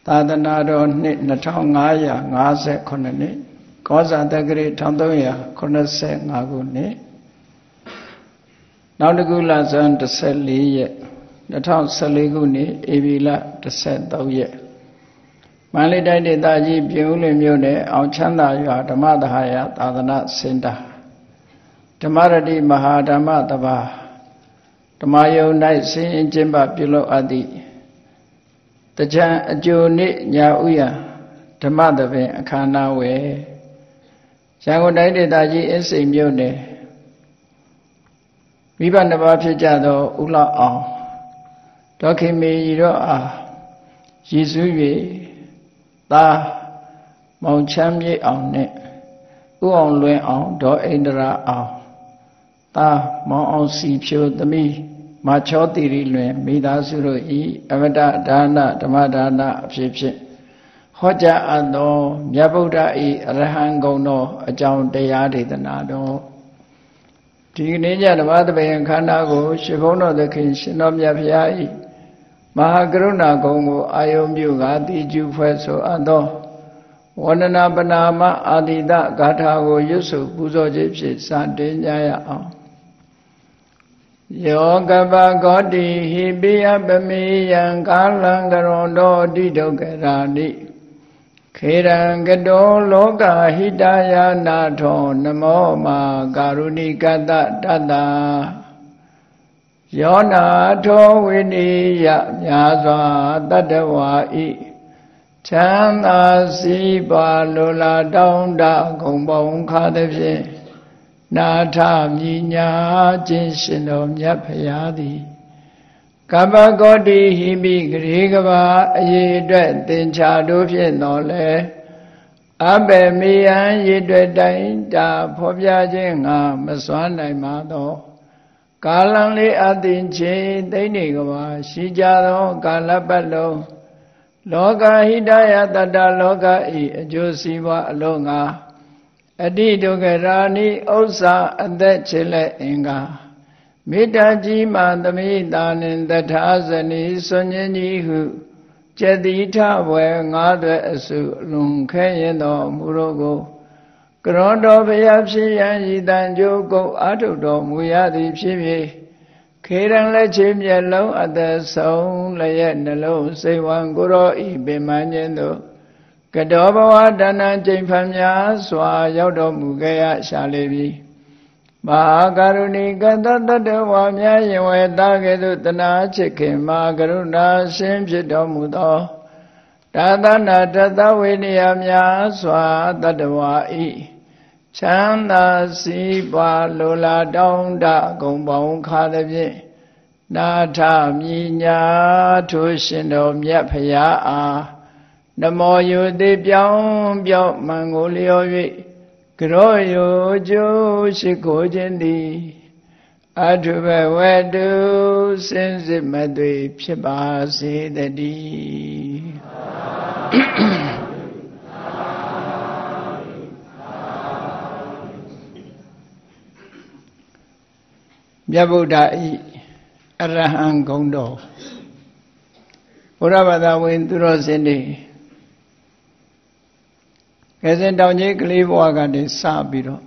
သာသနာတော်နှစ်2559နှစ်ကောဇာတက္ကရာ1385ခုနှစ်နောက်တစ်ခုလဇန်14ရက်2014ခုနှစ်ဧပြီလ13ရက်မန္တလေးတိုင်းဒေသကြီးပြင်ဦးလွင်မြို့နယ်အောင်ချမ်းသာရွာဓမ္မသဟာယသာသနာစင်တာဓမ္မရတိမဟာဓမ္မတပါဓမ္မယုံ၌ဆင်းရင်ကျင့်ပပြုလုပ်အပ်သည့်တကြံအကျိုနေ့ညာဥယဓမ္မသဘင်အခမ်းအနားဝယ်ရန်ကုန်တိုင်းဒေသကြီးအင်းစိန်မြို့နယ်မိဘနှစ်ပါးဖြစ်ကြသောဦးလှအောင်ဒေါခင်မေရီတို့အားရည်စူး၍သားမောင်ချမ်းမြေအောင်နှင့်ဥအောင်လွင်အောင်ဒေါအိန္ဒရာအောင်သားမောင်အောင်စီဖြိုသမီးမချောတိရီလွင်မိသားစုတို့ဤအမတဒါနဓမ္မဒါနအဖြစ်ဖြင့်ဟောကြားအပ်သောမြတ်ဗုဒ္ဓ၏အရဟံဂုဏ်တော်အကြောင်းတရားဒေသနာတော်ဒီကနေ့ညဓမ္မသဘင်ခန္ဓာကိုရှင်ဘုန်းတော်သခင်ရှင်တော်မြတ်ဖရာ၏မဟာကရုဏာဂုဏ်ကိုအာယုံပြုကာတိကျူဖွဲ့ဆိုအပ်သောဝန္ဒနာပနာမအာတိတဂါထာကိုရွတ်ဆိုပူဇော်ခြင်းဖြင့်စတင်ကြရအောင်ယောကပဂောတိဟိပိယပမေယံကာလံကရွန်တောတိဒုက္ခရာတိခေရံကတောလောကဟိတယာနာထောနမောမာကာရုဏိကတတတယောနာထောဝိနိယမြာစွာတတဝါဤချမ်းသာစီးပွားလိုလားတောင်းတဂုံပေါင်းခါသည်ဖြင့်နာထမြညာခြင်းရှင်တော်မြတ်ဖရာသည်ကပ္ပဂောတိဟိမိဂရေကဘာအရေးအတွက်သင်္ချာတို့ဖြင့်တော်လဲအဘယ်မေယံရေအတွက်တိုင်းတာဖော်ပြခြင်းငါမစွမ်းနိုင်ပါသောကာလံလေးအသင်ချေသိနေကဘာရှိကြသောကာလပတ်လုံးလောကဟိတယတတလောကဤအကျိုးစီးပွားအလုံးငါအတိဒုက္ခရာနိဥစ္စာအသက်ချေလက်အင်္ဂါမေတ္တာကြီးမှသမိတာနှင့်တထာဇနီဆွန်ញင်းကြီးဟုကျက်တိထဘွယ်ငါးသွဲအစုအလွန်ခဲရင်တော်မူတော့ကိုကရွန်တော်ဘုရားဖြစ်ရန်ဤတန်ကြိုးကိုအာထုတော်မူရသည်ဖြစ်၍ခေရန်လက်ချေမျက်လုံးအသက်ဆုံးလျက်နှလုံးစိတ်ဝံကိုရောဤပင်မခြင်းတို့ကတောဘဝတဏ္ဍကျိန်ဖန်များစွာရောက်တော်မူခဲ့ရရှာလေပြီမဟာကရုဏီကတတတဝါများရင်ဝေတာကဲ့သို့တနာချစ်ခင်မဟာကရုဏာရှင်ဖြစ်တော်မူသောတာသနာတသဝိနည်းများစွာတတဝါဤချမ်းသာစီးပွားလိုလားတောင်းတဂုံပေါင်းခါသည်ဖြင့်နာထမြညာထိုရှင်တော်မြတ်ဖရာအားနမောယုတိပြောင်းပြောင်းမံကိုလျော်၍ကရောယုကျိုးရှိခိုးခြင်းသည်အထုဘဝတုစင်စစ်မသွေဖြစ်ပါစေတည်းမြတ်ဗုဒ္ဓဤအရဟံဂုဏ်တော်ဘုရားဘာသာဝင်သူတော်စင်တွေကဲစဉ်တောင်ကြီးကလေးဘဝကနေစပြီးတော့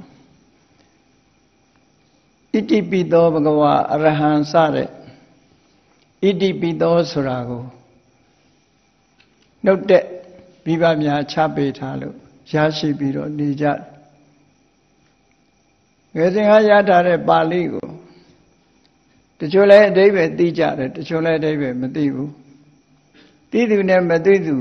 ဣတိပိသောဘဂဝါအရဟံစတဲ့ဣတိပိသောဆိုတာကိုနှုတ်တဲ့မိဘများချပေးထားလို့ရရှိပြီးတော့နေကြကဲစဉ်ကရထားတဲ့ပါဠိကိုတချို့လည်းအဓိပ္ပာယ်သိကြတယ်တချို့လည်းအဓိပ္ပာယ်မသိဘူးသိသူနဲ့မသိသူ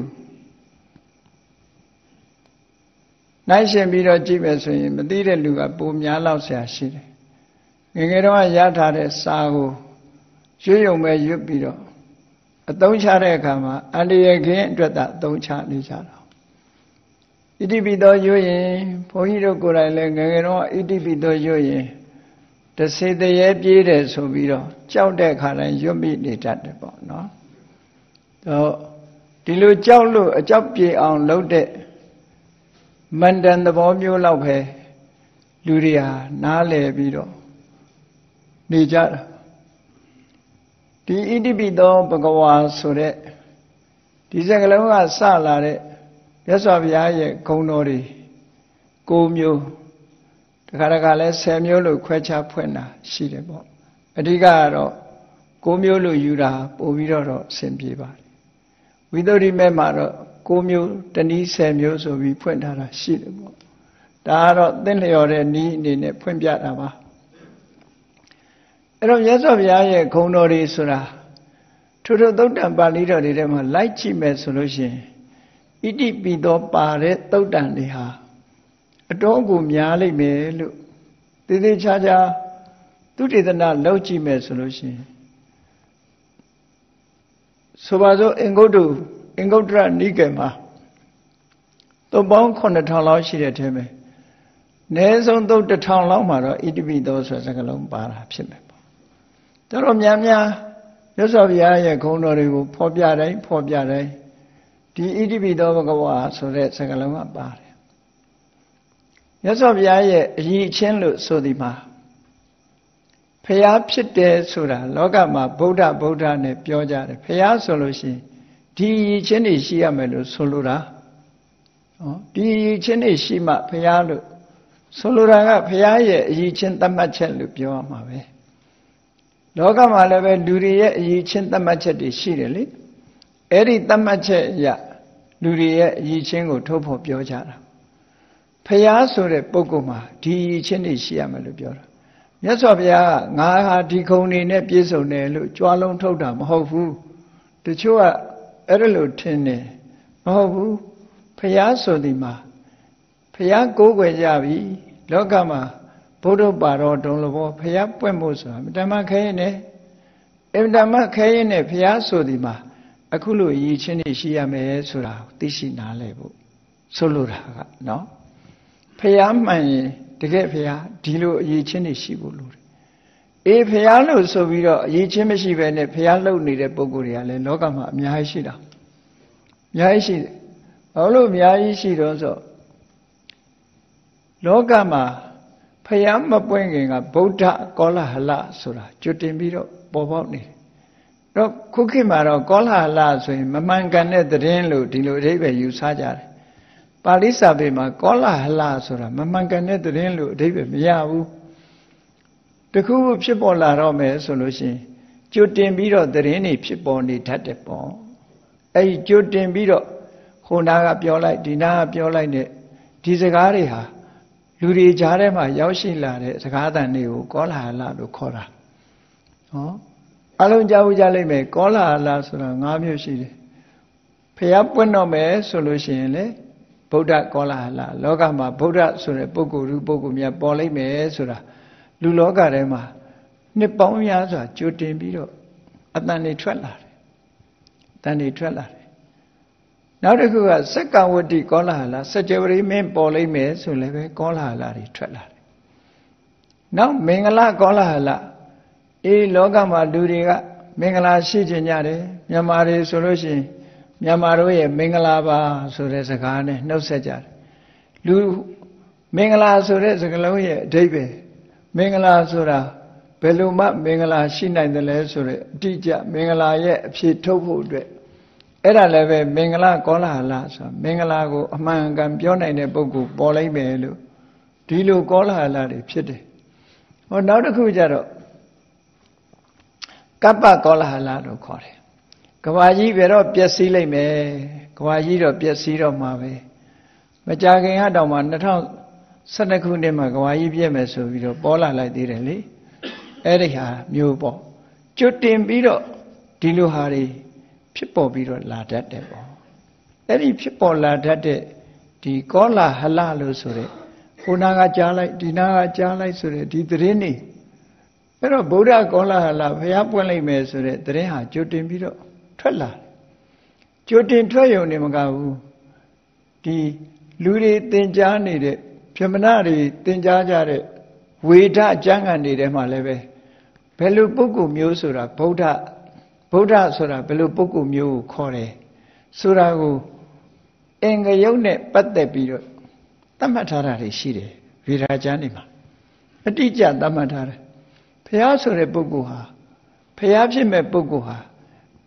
နိုင်ရှင်ပြီးတော့ကြည့်မယ်ဆိုရင်မသိတဲ့လူကပိုများလောက်ဆရာရှိတယ်ငယ်ငယ်တော့ရထားတဲ့စာကိုရွှေ့ယုံမဲ့ရွတ်ပြီးတော့အသုံးချတဲ့အခါမှာအန္တရာယ်ခင်းအတွက်သာအသုံးချနေကြတာဣတိပိသောရွတ်ရင်ဘုန်းကြီးတို့ကိုယ်တိုင်လည်းငယ်ငယ်တော့ဣတိပိသောရွတ်ရင်တစေတရေပြေးတယ်ဆိုပြီးတော့ကြောက်တဲ့အခါတိုင်းရွတ်မိနေတတ်တယ်ပေါ့နော်တော့ဒီလိုကြောက်လို့အကြောက်ပြေအောင်လုပ်တဲ့မန္တန်သဘောမျိုးလောက်ပဲလူတွေဟာနားလည်ပြီးတော့နေကြတာဒီဣတိပိသောဘဂဝါဆိုတဲ့ဒီစကလုံးကစလာတဲ့မြတ်စွာဘုရားရဲ့ဂုဏ်တော်တွေ9မျိုးတခါတခါလဲ10မျိုးလို့ခွဲခြားဖွင့်တာရှိတယ်ပေါ့အဓိကကတော့9မျိုးလို့ယူတာပို့ပြီးတော့အဆင်ပြေပါတယ်ဝိသုဒ္ဓိမဲ့မှာတော့9မျိုးတနည်း10မျိုးဆိုပြီးဖွင့်ထားတာရှိတယ်ပေါ့ဒါကတော့သင်လျော်တဲ့နည်းအနေနဲ့ဖွင့်ပြတာပါအဲ့တော့မြတ်စွာဘုရားရဲ့ဂုဏ်တော်တွေဆိုတာထိုသုတ်တံပါဠိတော်တွေထဲမှာလိုက်ကြည့်မယ်ဆိုလို့ရှိရင်ဣတိပိသောပါတဲ့သုတ်တံတွေဟာအတော်ကိုများလိမ့်မယ်လို့သေသေးချာချာသူတေသနာလောက်ကြည့်မယ်ဆိုလို့ရှိရင်ဆိုပါစို့အင်္ဂုတ္တရနိကေမှာသုတ်ပေါင်း9000လောက်ရှိတဲ့ထဲမှာအနည်းဆုံးသုတ်1000လောက်မှာတော့ဣတိပိသောဆိုတဲ့စကားလုံးပါတာဖြစ်မယ်ပေါ့တော်များများမြတ်စွာဘုရားရဲ့ဂုဏ်တော်တွေကိုဖော်ပြတိုင်းဒီဣတိပိသောဘဂဝါဆိုတဲ့စကားလုံးကပါတယ်မြတ်စွာဘုရားရဲ့အရည်အချင်းလို့ဆိုဒီမှာဖျားဖြစ်တယ်ဆိုတာလောကမှာဗုဒ္ဓနဲ့ပြောကြတယ်ဖျားဆိုလို့ရှိရင်ဒီအရည်ချင်းတွေရှိရမယ်လို့ဆိုလိုတာနော်ဒီအရည်ချင်းတွေရှိမှဖျားလို့ဆိုလိုတာကဖျားရဲ့အရည်ချင်းသတ်မှတ်ချက်လို့ပြောရမှာပဲလောကမှာလည်းပဲလူတွေရဲ့အရည်ချင်းသတ်မှတ်ချက်တွေရှိတယ်လေအဲ့ဒီသတ်မှတ်ချက်အရလူတွေရဲ့အရည်ချင်းကိုထုတ်ဖော်ပြောကြတာဖျားဆိုတဲ့ပုဂ္ဂိုလ်မှာဒီအရည်ချင်းတွေရှိရမယ်လို့ပြောတာမြတ်စွာဘုရားကငါဟာဒီခုံနေနဲ့ပြည့်စုံတယ်လို့ကြွားလုံးထုတ်တာမဟုတ်ဘူးတချို့ကအဲ့ဒါလို့ထင်တယ်မဟုတ်ဘူးဖျားဆိုဒီမှာဖျားကိုးကွယ်ကြပြီလောကမှာဘုဒ္ဓပါတော်တုံးလို့ဘောဖျားပွင့်ဖို့ဆိုတာဓမ္မခဲရင်နဲ့ဓမ္မခဲရင်နဲ့ဖျားဆိုဒီမှာအခုလိုအရေးချင်းတွေရှိရမယ်ဆိုတာသိရှိနားလည်ဖို့ဆိုလိုတာကနော်ဖျားမှန်ရင်တကယ်ဖျားဒီလိုအရေးချင်းတွေရှိဖို့လိုတယ်အေးဖျားလို့ဆိုပြီးတော့အရေးချင်းမရှိဘဲနဲ့ဖျားလှုပ်နေတဲ့ပုဂ္ဂိုလ်တွေကလည်းလောကမှာအများကြီးရှိတာအများကြီးရှိတယ်ဘာလို့အများကြီးရှိတော့ဆိုလောကမှာဖျားမပွင့်ခင်ကဗုဒ္ဓကောလဟလဆိုတာကျွတ်တင်ပြီးတော့ပေါ်ပေါက်နေတယ်တော့ခုခေတ်မှာတော့ကောလဟလဆိုရင်မမှန်ကန်တဲ့သတင်းလို့ဒီလိုအဓိပ္ပာယ်ယူဆကြတယ်ပါဠိစာပေမှာကောလဟလဆိုတာမမှန်ကန်တဲ့သတင်းလို့အဓိပ္ပာယ်မရဘူးတခုခုဖြစ်ပေါ်လာတော့မယ်ဆိုလို့ရှိရင်ကြိုတင်ပြီးတော့သတင်းတွေဖြစ်ပေါ်နေတတ်တယ်ပေါ့အဲ့ဒီကြိုတင်ပြီးတော့ဟိုနာကပြောလိုက်ဒီနာကပြောလိုက်နဲ့ဒီစကားတွေဟာလူတွေကြားထဲမှာရောက်ရှိလာတဲ့စကားသံတွေကိုကောလဟလလို့ခေါ်တာဟောအလုံးကြားဦးကြလိမ့်မယ်ကောလဟလဆိုတာ5မျိုးရှိတယ်ဖျားပွင့်တော့မယ်ဆိုလို့ရှိရင်လေဗုဒ္ဓကောလဟလလောကမှာဗုဒ္ဓဆိုတဲ့ပုဂ္ဂိုလ်များပေါ်လိမ့်မယ်ဆိုတာလူလောကထဲမှာနှစ်ပေါင်းများစွာကြိုတင်ပြီးတော့အတန်တွေထွက်လာတယ်တန်တွေထွက်လာတယ်နောက်တစ်ခုကစက္ကဝတ္တိကောလဟလစัจ java မင်းပေါ်လိမ့်မယ်ဆိုလည်းပဲကောလဟလတွေထွက်လာတယ်နောက်မင်္ဂလာကောလဟလအေးလောကမှာလူတွေကမင်္ဂလာရှိကြကြတယ်မြန်မာတွေဆိုလို့ရှိရင်မြန်မာတို့ရဲ့မင်္ဂလာပါဆိုတဲ့စကားနဲ့နှုတ်ဆက်ကြတယ်လူမင်္ဂလာဆိုတဲ့စကားလုံးရဲ့အဓိပ္ပာယ်မင်္ဂလာဆိုတာဘယ်လိုမှမင်္ဂလာရှိနိုင်တယ်လဲဆိုတဲ့အတိအကျမင်္ဂလာရဲ့အဖြစ်ထုတ်ဖို့အတွက်အဲ့ဒါလည်းပဲမင်္ဂလာကောလဟလဆိုတာမင်္ဂလာကိုအမှန်ကန်ပြောနိုင်တဲ့ပုဂ္ဂိုလ်ပေါ်လိုက်မယ်လို့ဒီလိုကောလဟလတွေဖြစ်တယ်ဟောနောက်တစ်ခုကျတော့ကပ္ပကောလဟလလို့ခေါ်တယ်ကဘာကြီးဘယ်တော့ပျက်စီးလိုက်မယ်ကဘာကြီးတော့ပျက်စီးတော့မှာပဲမကြခင်ကတော့မှ2012ခုနှစ်မှာကဘာကြီးပြည့်မယ်ဆိုပြီးတော့ပေါ်လာလိုက်သေးတယ်လေအဲ့ဒီဟာမျိုးပေါ့ကျွတ်တင်ပြီးတော့ဒီလိုဟာတွေဖြစ်ပေါ်ပြီးတော့လာတတ်တယ်ပေါ့အဲ့ဒီဖြစ်ပေါ်လာတတ်တဲ့ဒီကောလဟလလို့ဆိုတဲ့ဟိုနာကကြားလိုက်ဒီနာကကြားလိုက်ဆိုတဲ့ဒီသတင်းတွေအဲ့တော့ဗုဒ္ဓကောလဟလဘုရားပွင့်လိုက်မယ်ဆိုတဲ့သတင်းဟာကျွတ်တင်ပြီးတော့ထွက်လာကျွတ်တင်ထွက်ရုံနဲ့မကဘူးဒီလူတွေသင်ကြားနေတဲ့ပြမနာတွေသင်ကြားကြတဲ့ဝေဒအကျမ်းဂန်တွေထဲမှာလည်းပဲဘယ်လိုပုဂ္ဂိုလ်မျိုးဆိုတာဗုဒ္ဓဆိုတာဘယ်လိုပုဂ္ဂိုလ်မျိုးကိုခေါ်တယ်ဆိုတာကိုအင်္ဂယုတ်နဲ့ပတ်သက်ပြီးတော့သတ်မှတ်ထားတာတွေရှိတယ်ဝေဒကျမ်းတွေမှာအတိအကျသတ်မှတ်ထားတယ်ဘုရားဆိုတဲ့ပုဂ္ဂိုလ်ဟာဘုရားဖြစ်မဲ့ပုဂ္ဂိုလ်ဟာ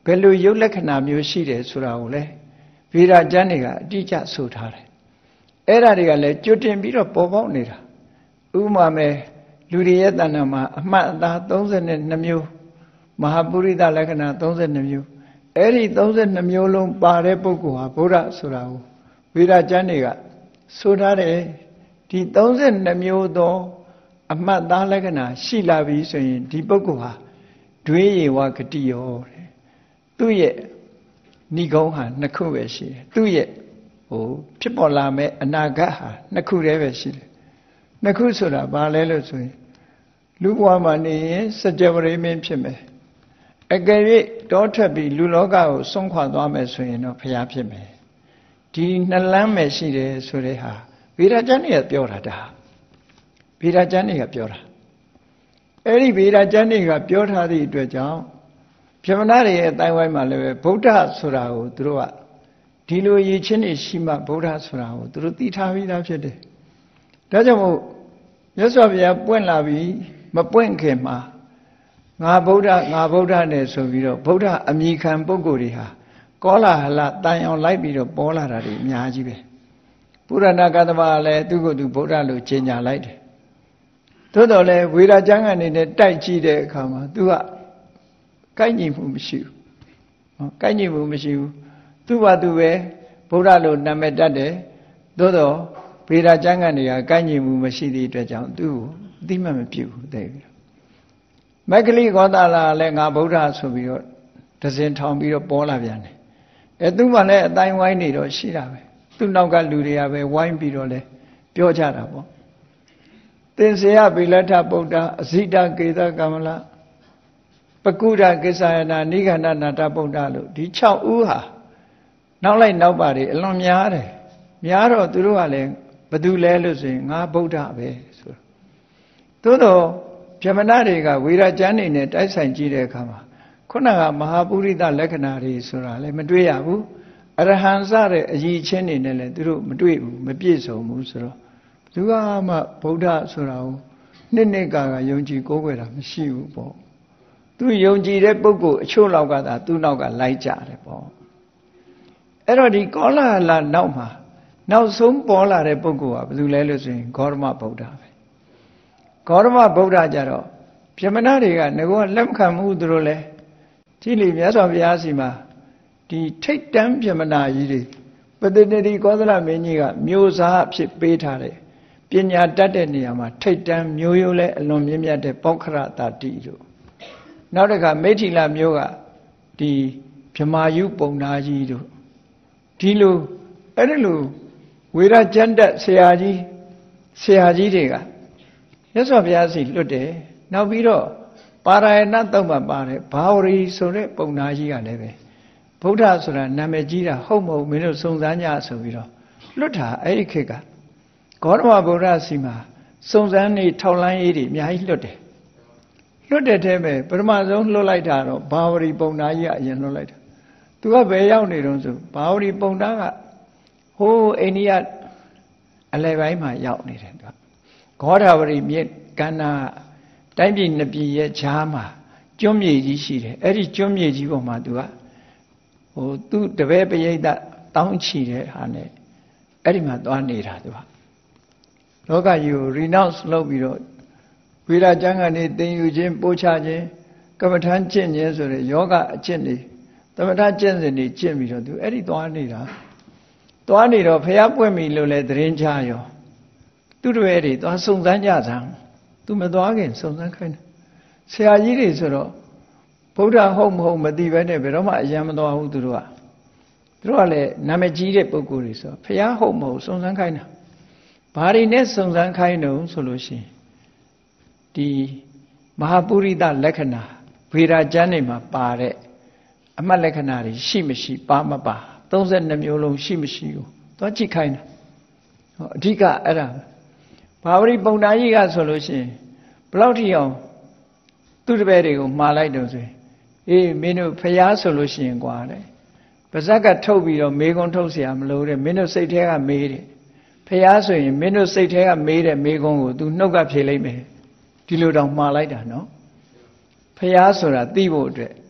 ဘယ်လိုရုပ်လက္ခဏာမျိုးရှိတယ်ဆိုတာကိုလည်းဗေဒကျမ်းတွေကအတိအကျဆိုထားတယ်အဲ့ဒါတွေကလည်းကြွတင်ပြီးတော့ပေါ်ပေါက်နေတာဥပမာမဲ့လူတွေရဲ့တဏ္ဍာမှာအမှတ်အသား32မျိုးမဟာပုရိသလက္ခဏာ32မျိုးအဲ့ဒီ32မျိုးလုံးပါတဲ့ပုဂ္ဂိုလ်ဟာဗုဒ္ဓဆိုတာကိုဗေဒကျမ်းတွေကဆိုထားတယ်ဒီ32မျိုးသောအမှတ်သားလက္ခဏာရှိလာပြီဆိုရင်ဒီပုဂ္ဂိုလ်ဟာဒွေယေဝဂတိယောတဲ့သူ့ရဲ့ဏိဂုံးဟာနှစ်ခုပဲရှိတယ်သူ့ရဲ့ဖြစ်ပေါ်လာမဲ့အနာဂတ်ဟာနှစ်ခုတည်းပဲရှိတယ်နှစ်ခုဆိုတာဘာလဲလို့ဆိုရင်လူဘဝမှာနေရင်စัจ java ရိမင်းဖြစ်မယ်အကယ်၍တောထွက်ပြီးလူလောကကိုစွန့်ခွာသွားမယ်ဆိုရင်တော့ဘုရားဖြစ်မယ်ဒီနှစ်လမ်းပဲရှိတယ်ဆိုတဲ့ဟာဗေဒကျမ်းတွေကပြောတာဒါဗေဒကျမ်းတွေကပြောတာအဲ့ဒီဗေဒကျမ်းတွေကပြောထားသည့်အတွက်ကြောင့်ဗြဟ္မဏတွေရဲ့အတိုင်းဝိုင်းမှာလည်းပဲဗုဒ္ဓဆိုတာကိုသူတို့ကဒီလိုရည်ချင်းနေရှိမှဗုဒ္ဓဆိုတာကိုသူတို့သိထားပြီးသားဖြစ်တယ်ဒါကြောင့်မို့မြတ်စွာဘုရားပွင့်လာပြီးမပွင့်ခင်မှာငါဗုဒ္ဓနဲ့ဆိုပြီးတော့ဗုဒ္ဓအမိခံပုဂ္ဂိုလ်တွေဟာကောလာဟလတန်အောင်လိုက်ပြီးတော့ပေါ်လာတာတွေအများကြီးပဲပုရဏကသမလည်းသူကသူဗုဒ္ဓလို့ကြေညာလိုက်တယ်သို့တော်လည်းဝေဒကျမ်းကနေနဲ့တိုက်ကြည့်တဲ့အခါမှာသူကကိုက်ညီမှုမရှိဘူးကိုက်ညီမှုမရှိဘူးသူ့ဘာသူပဲဗုဒ္ဓလို့နာမည်တတ်တယ်သို့တော်ဗေဒကျမ်းကနေကကိုက်ညီမှုမရှိသည့်အတွက်ကြောင့်သူ့ကိုအသိမှတ်မပြုဘူးတဲ့မက္ကလိဂေါသလာလည်းငါဗုဒ္ဓဆိုပြီးတော့ဒဇင်ထောင်ပြီးတော့ပေါ်လာပြန်တယ်သူမှလည်းအတိုင်းဝိုင်းနေတော့ရှိတာပဲသူ့နောက်ကလူတွေကပဲဝိုင်းပြီးတော့လဲပြောကြတာပေါ့သင်္ဆေယဗိလထဗုဒ္ဓအဇိတကေသကမလပကုဒကိစ္ဆယနာနိဂန္ဓနာတဗုဒ္ဓလို့ဒီ6ဦးဟာနောက်လိုက်နောက်ပါတွေအလွန်များတယ်များတော့သူတို့ကလည်းဘသူလဲလို့ဆိုရင်ငါဗုဒ္ဓပဲဆိုသို့တော့ဗြဟ္မဏတွေကဝေဒကျမ်းနေနဲ့တိုက်ဆိုင်ကြည့်တဲ့အခါမှာခုနကမဟာပုရိသလက္ခဏာတွေဆိုတာလည်းမတွေ့ရဘူးအရဟံစတဲ့အရည်ချင်းတွေနဲ့လည်းသူတို့မတွေ့ဘူးမပြည့်စုံဘူးဆိုတော့သူကမှဗုဒ္ဓဆိုတာကိုနှစ်ကာယုံကြည်ကိုးကွယ်တာမရှိဘူးပေါ့သူယုံကြည်တဲ့ပုဂ္ဂိုလ်အချို့လောက်ကသာသူ့နောက်ကလိုက်ကြတယ်ပေါ့အဲ့တော့ဒီကောလာဟလနောက်မှာနောက်ဆုံးပေါ်လာတဲ့ပုဂ္ဂိုလ်ကဘယ်သူလဲလို့ဆိုရင်ဂေါတမဗုဒ္ဓပဲဂေါတမဗုဒ္ဓကြတော့ဗြဟ္မဏတွေကငကောလက်မခံမှုသူတို့လဲကြည့်လေမြတ်စွာဘုရားစီမှာဒီထိတ်တန်းဗြဟ္မဏကြီးတွေပတ္တတိကောသလမင်းကြီးကမျိုးစားအဖြစ်ပေးထားတယ်ပညာတတ်တဲ့နေရာမှာထိတ်တန်းမျိုးရိုးလဲအလွန်မြင့်မြတ်တဲ့ပောက္ခရတာတိတို့နောက်တစ်ခါမိဋ္ဌိလမျိုးကဒီဗြဟ္မာယုပုံနာကြီးတို့ဒီလိုအဲ့ဒီလိုဝေဒကျမ်းတက်ဆရာကြီးတွေကမြတ်စွာဘုရားစီလွတ်တယ်နောက်ပြီးတော့ပါရယဏတုံးမှာပါတယ်ဘာဝရီဆိုတဲ့ပုံနာကြီးကလည်းပဲဗုဒ္ဓဆိုတာနာမည်ကြီးတာဟုတ်မဟုတ်မင်းတို့စုံစမ်းကြဆိုပြီးတော့လွတ်တာအဲ့ဒီခေတ်ကဂေါတမဗုဒ္ဓစီမှာစုံစမ်းနေထောက်လှမ်းရေးတွေအများကြီးလွတ်တဲ့ထဲမှာပထမဆုံးလွတ်လိုက်တာတော့ဘာဝရီပုံနာကြီးကအရင်လွတ်လိုက်တာသူကဘယ်ရောက်နေတုန်းဆိုဘာဝရီပုံနာကဟိုးအိန္ဒိယအလယ်ပိုင်းမှာရောက်နေတယ်သူကဂေါဒါဝရီမြစ်ကန္နာတိုင်းပြည်နှစ်ပြည်ရဲ့ဈာမှာကျွန်းမြေကြီးရှိတယ်အဲ့ဒီကျွန်းမြေကြီးပေါ်မှာသူကသူ့တပည့်ပရိသတ်တောင်းချီတဲ့ဟာနဲ့အဲ့ဒီမှာသွားနေတာသူကလောကကြီးကို renounce လုပ်ပြီးတော့ဝိရာကျမ်းကနေသင်ယူခြင်းပို့ချခြင်းကမ္မထမ်းကျင့်ခြင်းဆိုတဲ့ယောဂအကျင့်တွေသမထကျင့်စဉ်တွေကျင့်ပြီးတော့သူအဲ့ဒီသွားနေတာသွားနေတော့ဖះပွင့်ပြီလို့လဲသတင်းချရောသူတို့ရဲ့တွေသွားစုံစမ်းကြစမ်းသူမသွားခင်စုံစမ်းခိုင်းတယ်ဆရာကြီးတွေဆိုတော့ဗုဒ္ဓဟုတ်မဟုတ်မသိဘဲနဲ့ဘယ်တော့မှအယံမသွားဘူးသူတို့ကလည်းနာမည်ကြီးတဲ့ပုဂ္ဂိုလ်တွေဆိုဖះဟုတ်မဟုတ်စုံစမ်းခိုင်းတာဘာတွေနဲ့စုံစမ်းခိုင်းတော့ဆိုလို့ရှိရင်ဒီမဟာပုရိသလက္ခဏာဗေဒကျမ်းတွေမှာပါတဲ့အမှတ်လက္ခဏာတွေရှိမရှိပါမပါ32မျိုးလုံးရှိမရှိကိုသွားကြည့်ခိုင်းတာအဓိကအဲ့ဒါဘာဝရီပုံနာကြီးကဆိုလို့ရှိရင်ဘယ်လောက်ထိအောင်သူ့တပည့်တွေကိုမှားလိုက်တော့ဆိုရင်အေးမင်းတို့ဖျားဆိုလို့ရှိရင်ကွာတဲ့ပါဇက်ကထုတ်ပြီးတော့မေးခွန်းထုတ်เสียမလို့တဲ့မင်းတို့စိတ်ထဲကမေးတယ်ဖျားဆိုရင်မင်းတို့စိတ်ထဲကမေးတဲ့မေးခွန်းကို तू နှုတ်ကဖြေလိုက်မယ်ဒီလိုတောင်မှားလိုက်တာနော်ဖျားဆိုတာသိဖို့အတွက်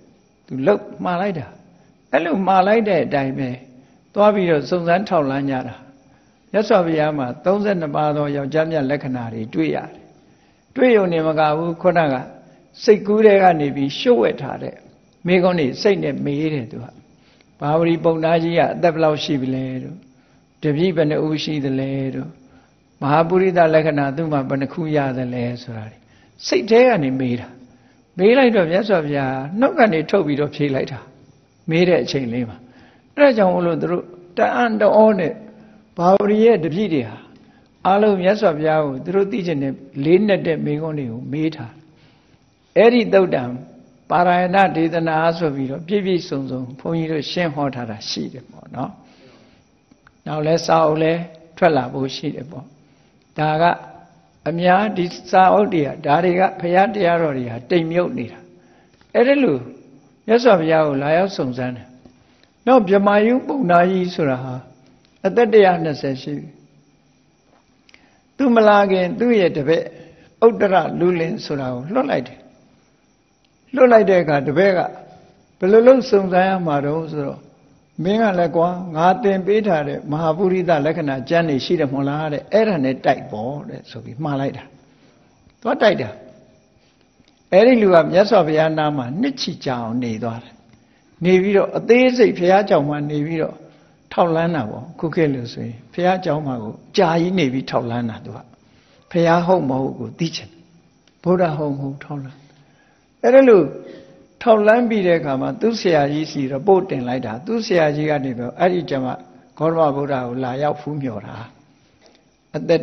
သူလှုပ်မှားလိုက်တာအဲ့လိုမှားလိုက်တဲ့အတိုင်းပဲသွားပြီးတော့စုံစမ်းထောက်လန်းကြတာမြတ်စွာဘုရားမှာ32ပါးသောယောက်ျားမြတ်လက္ခဏာတွေတွေ့ရတယ်တွေ့ရုံနဲ့မကဘူးခုနကစိတ်ကူးတဲ့ကနေပြီးရှုပ်ဝဲထားတဲ့မိကုံးနေစိတ်နဲ့မေးတယ်သူကဘာဝရီပုံနာကြီးကအသက်ဘယ်လောက်ရှိပြီလဲတို့တပည့်ဘယ်နှဦးရှိသလဲတို့မဟာပုရိသလက္ခဏာသူ့မှာဘယ်နှခုရသလဲဆိုတာစိတ်ထဲကနေမေးတာမေးလိုက်တော့မြတ်စွာဘုရားနှုတ်ကနေထုတ်ပြီးတော့ဖြေလိုက်တာမေးတဲ့အချိန်လေးမှာအဲ့ဒါကြောင့်မလို့သူတို့တအံ့တော်နဲ့ဘာဝရီရဲ့တပည့်တွေဟာအားလုံးမြတ်စွာဘုရားကိုသူတို့သိချင်တဲ့လေးနဲ့တဲ့မိကုံးတွေကိုမေးထားအဲ့ဒီသုတ်တံပါရယဏဒေသနာဆိုပြီးတော့ပြည့်ပြည့်စုံစုံဘုန်းကြီးတို့ရှင်းဟောထားတာရှိတယ်ပေါ့နော်နောက်လဲစာအုပ်လဲထွက်လာဖို့ရှိတယ်ပေါ့ဒါကအများဒီစာအုပ်တွေကဒါတွေကဘုရားတရားတော်တွေဟာတိမ်မြုပ်နေတာအဲ့ဒါလို့မြတ်စွာဘုရားကိုလာရောက်စုံစမ်းတယ်နောက်ဗြဟ္မာယုပုံနာကြီးဆိုတာဟာအသက်120ရှိပြီသူမလာခင်သူ့ရဲ့တပည့်ဥတ္တရလူလင်ဆိုတာကိုလွတ်လိုက်တယ်လွတ်လိုက်တဲ့အခါတပည့်ကဘယ်လိုလုပ်စုံစမ်းရမှာတော့ဆိုတော့မင်းကလည်းကွာငါသင်ပေးထားတဲ့မဟာပုရိသလက္ခဏာကျမ်းနေရှိတယ်မဟုတ်လားတဲ့အဲ့ဒါနဲ့တိုက်ပေါ့တဲ့ဆိုပြီးမှားလိုက်တာသွားတိုက်တာအဲ့ဒီလူကမြတ်စွာဘုရားနာမှာနှစ်ချီကြအောင်နေသွားတယ်နေပြီးတော့အသေးစိတ်ဘုရားကြောင့်မှနေပြီးတော့ထောက်လန်းတာပေါ့ခုခေတ်လို့ဆိုရင်ဘုရားကြောင့်မှကိုကြာကြီးနေပြီးထောက်လန်းတာသူကဘုရားဟုတ်မဟုတ်ကိုသိချင်ဘုရားဟုတ်မဟုတ်ထောက်လန်းအဲ့ဒါလို့ထောက်လန်းပြီးတဲ့အခါမှာသူဆရာကြီးစီတော့ပို့တင်လိုက်တာသူဆရာကြီးကနေပြီးအဲ့ဒီကျမှဂေါတမဗုဒ္ဓကိုလာရောက်ဖူးမြော်တာအသက်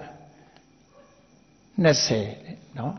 120နော်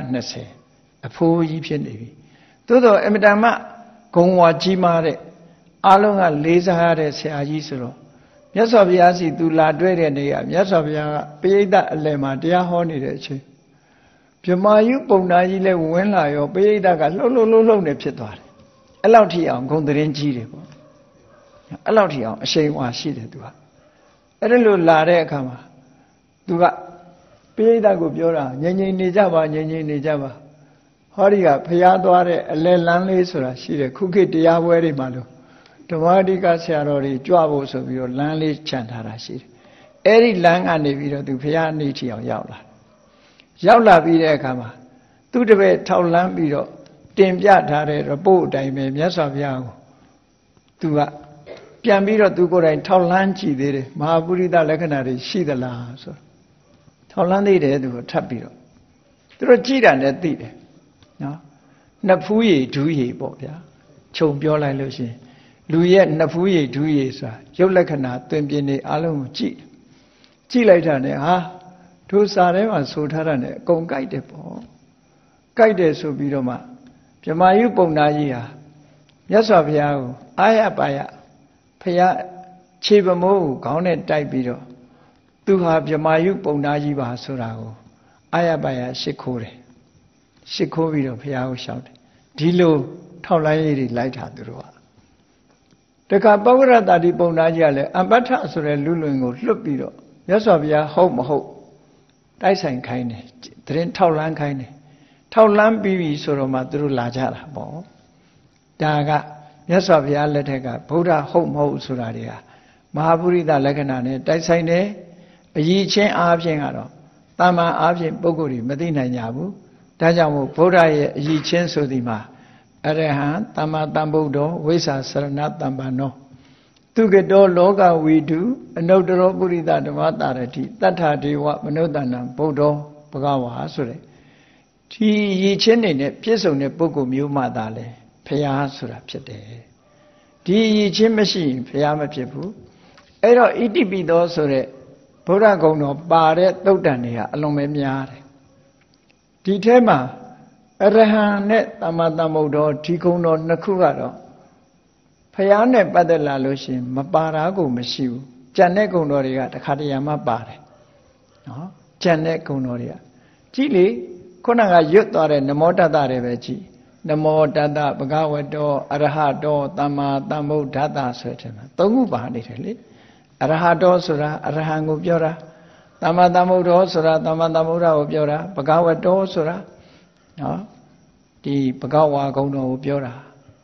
120အဖိုးကြီးဖြစ်နေပြီသို့တော့အမတန်မှဂုံဝါကြီးမားတဲ့အားလုံးကလေးစားရတဲ့ဆရာကြီးဆိုတော့မြတ်စွာဘုရားစီသူလာတွေ့တဲ့နေ့ကမြတ်စွာဘုရားကပိဋကအလယ်မှာတရားဟောနေတဲ့အချိန်ဗြဟ္မာယုပုံနာကြီးလည်းဝင်လာရောပိဋကလှုပ်နေဖြစ်သွားတယ်အဲ့လောက်ထိအောင်ဂုံသတင်းကြီးတယ်ပေါ့အဲ့လောက်ထိအောင်အရှိန်ဝါရှိတယ်သူကအဲ့ဒါလို့လာတဲ့အခါမှာသူကပိဋကကိုပြောတာငြိမ်ငြိမ်နေကြပါငြိမ်ငြိမ်နေကြပါဟောဒီကဖျားသွားတဲ့အလဲလန်းလေးဆိုတာရှိတယ်ခုခေတ်တရားပွဲတွေမှာလို့ဓမ္မတိကဆရာတော်တွေကြွဖို့ဆိုပြီးတော့လမ်းလေးခြံထားတာရှိတယ်အဲ့ဒီလမ်းကနေပြီးတော့သူဖျားနေထီအောင်ရောက်လာပြီးတဲ့အခါမှာသူတပည့်ထောက်လန်းပြီးတော့တင်ပြထားတဲ့ report အတိုင်းပဲမြတ်စွာဘုရားကိုသူကပြန်ပြီးတော့သူကိုယ်တိုင်ထောက်လန်းကြည့်သေးတယ်မဟာပုရိသလက္ခဏာတွေရှိသလားဆိုထောက်လန်းသေးတယ်သူကထပ်ပြီးတော့သူတို့ကြည့်တာနဲ့သိတယ်နော်နှစ်ဖူးရည်ဒူးရည်ပေါ့ဗျာခြုံပြောလိုက်လို့ရှိရင်လူရဲ့နှစ်ဖူးရည်ဒူးရည်ဆိုတာရုပ်လက္ခဏာသွင်ပြင်နေအလုံးကိုကြည့်လိုက်တာနဲ့ဟာတို့စာထဲမှာဆိုထားတာနဲ့အကုန်ကြိုက်တယ်ပေါ့ကြိုက်တယ်ဆိုပြီးတော့မှဗြဟ္မာယုပုံနာကြီးဟာမြတ်စွာဘုရားကိုအာရပါယဘုရားခြေပမိုးကိုခေါင်းနဲ့တိုက်ပြီးတော့သူဟာဗြဟ္မာယုပုံနာကြီးပါဆိုတာကိုအာရပါယရှ िख ိုးတယ်ရှ िख ိုးပြီးတော့ဘုရားကိုရှောက်တယ်ဒီလိုထောက်လိုင်းရေးတွေလိုက်တာသူတို့ကတခါပဝရတာတိပုံနာကြီးကလည်းအပဋ္ဌဆိုတဲ့လူလွင်ကိုလွတ်ပြီးတော့မြတ်စွာဘုရားဟုတ်မဟုတ်တိုက်ဆိုင်ခိုင်းတယ်သတင်းထောက်လန်းခိုင်းတယ်ထောက်လန်းပြီးပြီဆိုတော့မှသူတို့လာကြတာပေါ့ဒါကမြတ်စွာဘုရားလက်ထက်ကဗုဒ္ဓဟုတ်မဟုတ်ဆိုတာတွေကမဟာပုရိသလက္ခဏာနဲ့တိုက်ဆိုင်တယ်အရည်ချင်းအားဖြင့်ကတော့တမ္မာအားဖြင့်ပုဂ္ဂိုလ်တွေမသိနိုင်ကြဘူးဒါကြောင့်မို့ဗုဒ္ဓရဲ့အရည်ချင်းဆိုဒီမှာအရဟံသမ္မာသမ္ဗုဒ္ဓောဝိသစရဏတမ္ပန္နောသူကတောလောကဝိတုအနုတ္တရောပုရိသဓမ္မတာရတိတတ္ထာဒေဝမနုဿန္နံဗုဒ္ဓောဘဂဝါဆိုတဲ့ဒီရည်ချင်းနေနဲ့ပြည့်စုံတဲ့ပုဂ္ဂိုလ်မျိုးမှသာလဲဖရာဆိုတာဖြစ်တယ်ဒီရည်ချင်းမရှိရင်ဖရာမဖြစ်ဘူးအဲ့တော့ဣတိပိသောဆိုတဲ့ဗုဒ္ဓဂုဏ်တော်ပါတဲ့သုတ်တန်တွေကအလွန်ပဲများတယ်ဒီထဲမှာအရဟံနဲ့သမ္မာသမ္ဗုဒ္ဓောဒီဂုဏ်တော်နှစ်ခုကတော့ဖရာနဲ့ပတ်သက်လာလို့ရှိရင်မပါတာကိုမရှိဘူးကြံတဲ့ဂုဏ်တော်တွေကတခါတရံမှပါတယ်နော်ကြံတဲ့ဂုဏ်တော်တွေကကြည့်လေခုနကရွတ်သွားတဲ့နမောတတတွေပဲကြည့်နမောတတဘဂဝတောအရဟတောသမ္မာသမ္ဗုဒ္ဓတဆိုတဲ့မှာသုံးခုပါနေတယ်လေအရဟတောဆိုတာအရဟံကိုပြောတာသမ္မာသမ္ဗုဒ္ဓောဆိုတာသမ္မာသမ္ဗုဒ္ဓကိုပြောတာဘဂဝတောဆိုတာနော်ဒီဘဂဝါဂုဏ်တော်ကိုပြောတာ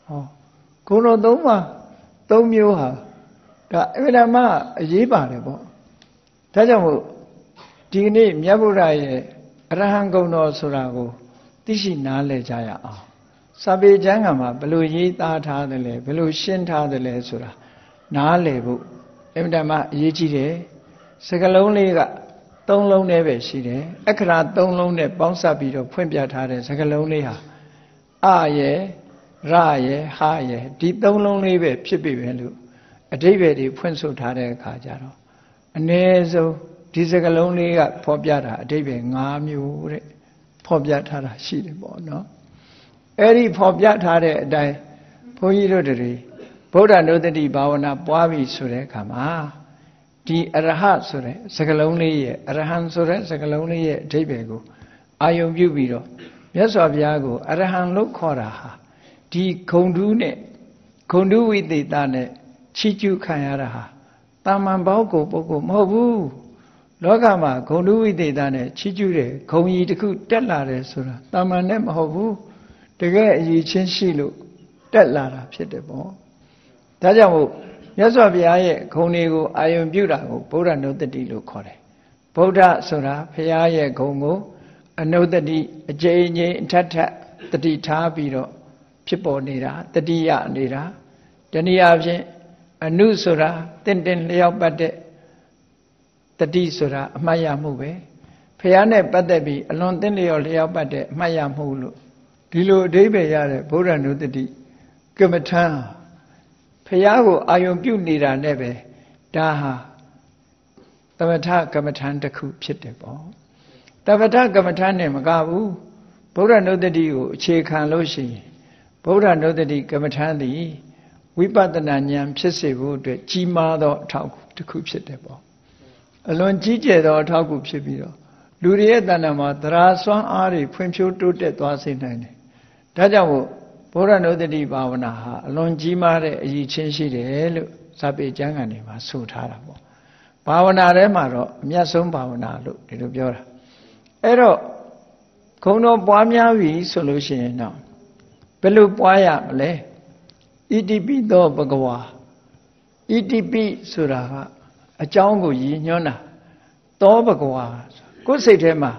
ဟောဂုဏ်တော်သုံးပါးသုံးမျိုးဟာဒါအမှန်မှအရေးပါတယ်ပေါ့ဒါကြောင့်မို့ဒီနေ့မြတ်ဗုဒ္ဓရဲ့အရဟံဂုဏ်တော်ဆိုတာကိုသိရှိနားလည်ကြရအောင်စာပေကျမ်းဂန်မှာဘယ်လိုရေးသားထားတယ်လဲဘယ်လိုရှင်းထားတယ်လဲဆိုတာနားလည်ဖို့အမှန်မှအရေးကြီးတယ်စကားလုံးလေးကသုံးလုံးနဲ့ပဲရှိတယ်အခရာသုံးလုံးနဲ့ပေါင်းစပ်ပြီးတော့ဖွင့်ပြထားတဲ့စကားလုံးလေးဟာအရဲ့ရရဲ့ဟာရဲ့ဒီသုံးလုံးလေးပဲဖြစ်ပြီပဲလို့အဓိပ္ပာယ်တွေဖွင့်ဆိုထားတဲ့အခါကျတော့အ ਨੇ ဆုံးဒီစကားလုံးလေးကဖော်ပြတာအဓိပ္ပာယ်၅မျိုးတဲ့ဖော်ပြထားတာရှိတယ်ပေါ့နော်အဲ့ဒီဖော်ပြထားတဲ့အတိုင်းဘုန်းကြီးတို့တွေဗုဒ္ဓနုတ္တိဘာဝနာပွားပြီဆိုတဲ့အခါမှာဒီအရဟဆိုတဲ့စကားလုံးလေးရဲ့အရဟံဆိုတဲ့စကားလုံးလေးရဲ့အဓိပ္ပာယ်ကိုအာယုံပြုပြီးတော့မြတ်စွာဘုရားကိုအရဟံလို့ခေါ်တာဟာဒီဂုံတူးနဲ့ဂုံတူးဝိသေသနဲ့ချီးကျူးခံရတာဟာတာမန်ပေါက်ကိုပုဂ္ဂိုလ်မဟုတ်ဘူးလောကမှာဂုံတူးဝိသေသနဲ့ချီးကျူးတဲ့ဂုံကြီးတစ်ခုတက်လာတယ်ဆိုတာတာမန်နဲ့မဟုတ်ဘူးတကယ်အရေးချင်းရှိလို့တက်လာတာဖြစ်တယ်ပေါ့ဒါကြောင့်မို့မြတ်စွာဘုရားရဲ့ဂုဏ်တွေကိုအာယုံပြုတာကိုဗုဒ္ဓနုတ္တိလို့ခေါ်တယ်ဗုဒ္ဓဆိုတာဘုရားရဲ့ဂုဏ်ကိုအနုတ္တိအကျဉ်းချင်းအထက်ထက်တတိထားပြီးတော့ဖြစ်ပေါ်နေတာတတိယနေတာတနည်းအားဖြင့်အနုဆိုတာတင့်တယ်လျောက်ပတ်တဲ့တတိဆိုတာအမှတ်ရမှုပဲဘုရားနဲ့ပတ်သက်ပြီးအလွန်တင့်လျောက်လျောက်ပတ်တဲ့အမှတ်ရမှုလို့ဒီလိုအဓိပ္ပာယ်ရတဲ့ဗုဒ္ဓနုတ္တိကမ္မထံဘုရားကိုအာယုံပြုနေတာနဲ့ပဲဒါဟာသမထကမ္မထံတစ်ခုဖြစ်တယ်ပေါ့သမထကမ္မထံနဲ့မကဘူးဗုဒ္ဓနုတ္တိကိုအခြေခံလို့ရှိရင်ဗုဒ္ဓနုတ္တိကမ္မထံသည်ဝိပဿနာဉာဏ်ဖြစ်စေဖို့အတွက်ကြီးမားသောအထောက်အကူတစ်ခုဖြစ်တယ်ပေါ့အလွန်ကြီးကျယ်သောအထောက်အကူဖြစ်ပြီးတော့လူတွေရဲ့တဏ္ဍာမှာသရာစွမ်းအားတွေဖွံ့ဖြိုးတိုးတက်သွားစေနိုင်တယ်ဒါကြောင့်မို့ဗုဒ္ဓနုတ္တိဘာဝနာဟာအလွန်ကြီးမားတဲ့အရေးချင်းရှိတယ်လို့စာပေကျမ်းဂန်တွေမှာဆိုထားတာပေါ့ဘာဝနာထဲမှာတော့အမြတ်ဆုံးဘာဝနာလို့ဒီလိုပြောတာအဲ့တော့ခုံတော်ပွားများပြီဆိုလို့ရှိရင်တော့ဘယ်လိုပွားရမလဲဣတိပိသောဘဂဝါဣတိပိဆိုတာကအကြောင်းကိုရည်ညွှန်းတာသောဘဂဝါကိုယ်စိတ်ထဲမှာ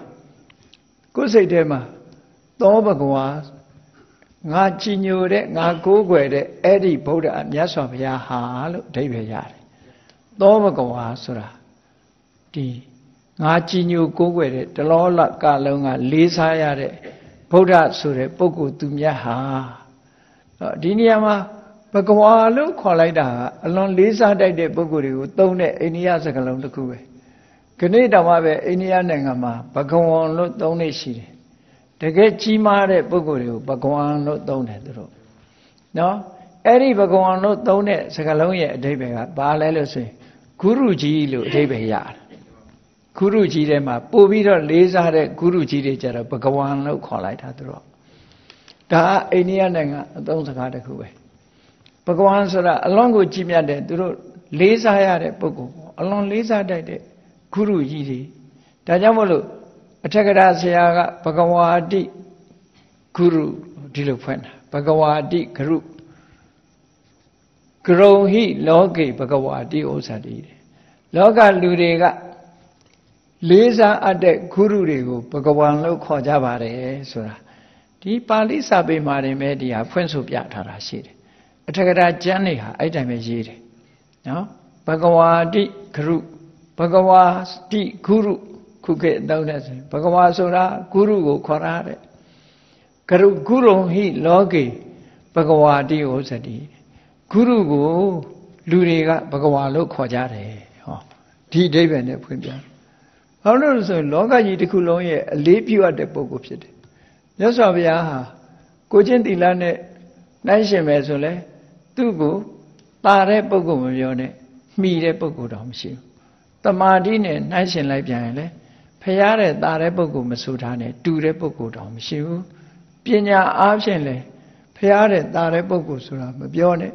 သောဘဂဝါငါကြည်ညိုတဲ့ငါကိုးကွယ်တဲ့အဲ့ဒီဗုဒ္ဓမြတ်စွာဘုရားဟာလို့အဓိပ္ပာယ်ရတယ်သောဘဂဝါဆိုတာဒီငါကြည်ညိုကိုးကွယ်တဲ့တလောလကလုံးကလေးစားရတဲ့ဗုဒ္ဓဆိုတဲ့ပုဂ္ဂိုလ်သူမြတ်ဟာဒီနေရာမှာဘဂဝါလို့ခေါ်လိုက်တာအလွန်လေးစားတတ်တဲ့ပုဂ္ဂိုလ်တွေကိုသုံးတဲ့အိန္ဒိယစကားလုံးတစ်ခုပဲခဏတောင်မှပဲအိန္ဒိယနိုင်ငံမှာဘဂဝံလို့သုံးနေရှိတယ်တကယ်ကြီးမားတဲ့ပုဂ္ဂိုလ်တွေကိုဘဂဝံလို့သုံးတယ်သူတို့နော်အဲ့ဒီဘဂဝံလို့သုံးတဲ့စကားလုံးရဲ့အဓိပ္ပာယ်ကဘာလဲလို့ဆိုရင်ဂုရုကြီးလို့အဓိပ္ပာယ်ရတယ်ဂုရုကြီးထဲမှာပို့ပြီးတော့လေးစားတဲ့ဂုရုကြီးတွေကြတော့ဘဂဝံလို့ခေါ်လိုက်တာသူတို့ဒါအိန္ဒိယနိုင်ငံအသုံးစကားတစ်ခုပဲဘဂဝံဆိုတာအလွန်ကိုကြီးမြတ်တဲ့သူတို့လေးစားရတဲ့ပုဂ္ဂိုလ်ပေါ့အလွန်လေးစားတတ်တဲ့ဂုရုကြီးတွေဒါကြောင့်မို့လို့အထက်ကရာဆရာကဘဂဝါတိဂုရုဒီလိုဖွင့်တာဘဂဝါတိဂရုဂရုံဟိလောကေဘဂဝါတိဥစ္စာတိလောကလူတွေကလေးစားအပ်တဲ့ဂုရုတွေကိုဘဂဝံလို့ခေါ်ကြပါတယ်ဆိုတာဒီပါဠိစာပေမှာတင်ပဲဒီဟာဖွင့်ဆိုပြထားတာရှိတယ်အထက်ကရာကျမ်းတွေဟာအဲ့တိုင်းပဲရေးတယ်နော်ဘဂဝါတိဂရုဘဂဝါတိဂုရုခုခေတ်တောင်းတဲ့ဆိုဘဂဝါဆိုတာဂုရုကိုခေါ်ရတဲ့ဂရုဟိလောကေဘဂဝါတိဥစ္စတိဂုရုကိုလူတွေကဘဂဝါလို့ခေါ်ကြတယ်ဟောဒီအဓိပ္ပာယ်နဲ့ဖွင့်ပြဘာလို့လဲဆိုရင်လောကကြီးတစ်ခုလုံးရဲ့အလေးပြုအပ်တဲ့ပုဂ္ဂိုလ်ဖြစ်တယ်မြတ်စွာဘုရားဟာကိုချင်းသီလနဲ့နှိုင်းရှင်မယ်ဆိုလဲသူ့ကိုတာတဲ့ပုဂ္ဂိုလ်မပြောနဲ့မှီတဲ့ပုဂ္ဂိုလ်တော့မရှိဘူးတမာတိနဲ့နှိုင်းရှင်လိုက်ပြန်ရင်လေဖရာတဲ့တာတဲ့ပုဂ္ဂိုလ်မဆိုထားနဲ့တူတဲ့ပုဂ္ဂိုလ်တော့မရှိဘူးပညာအားဖြင့်လေဖရာတဲ့တာတဲ့ပုဂ္ဂိုလ်ဆိုတာမပြောနဲ့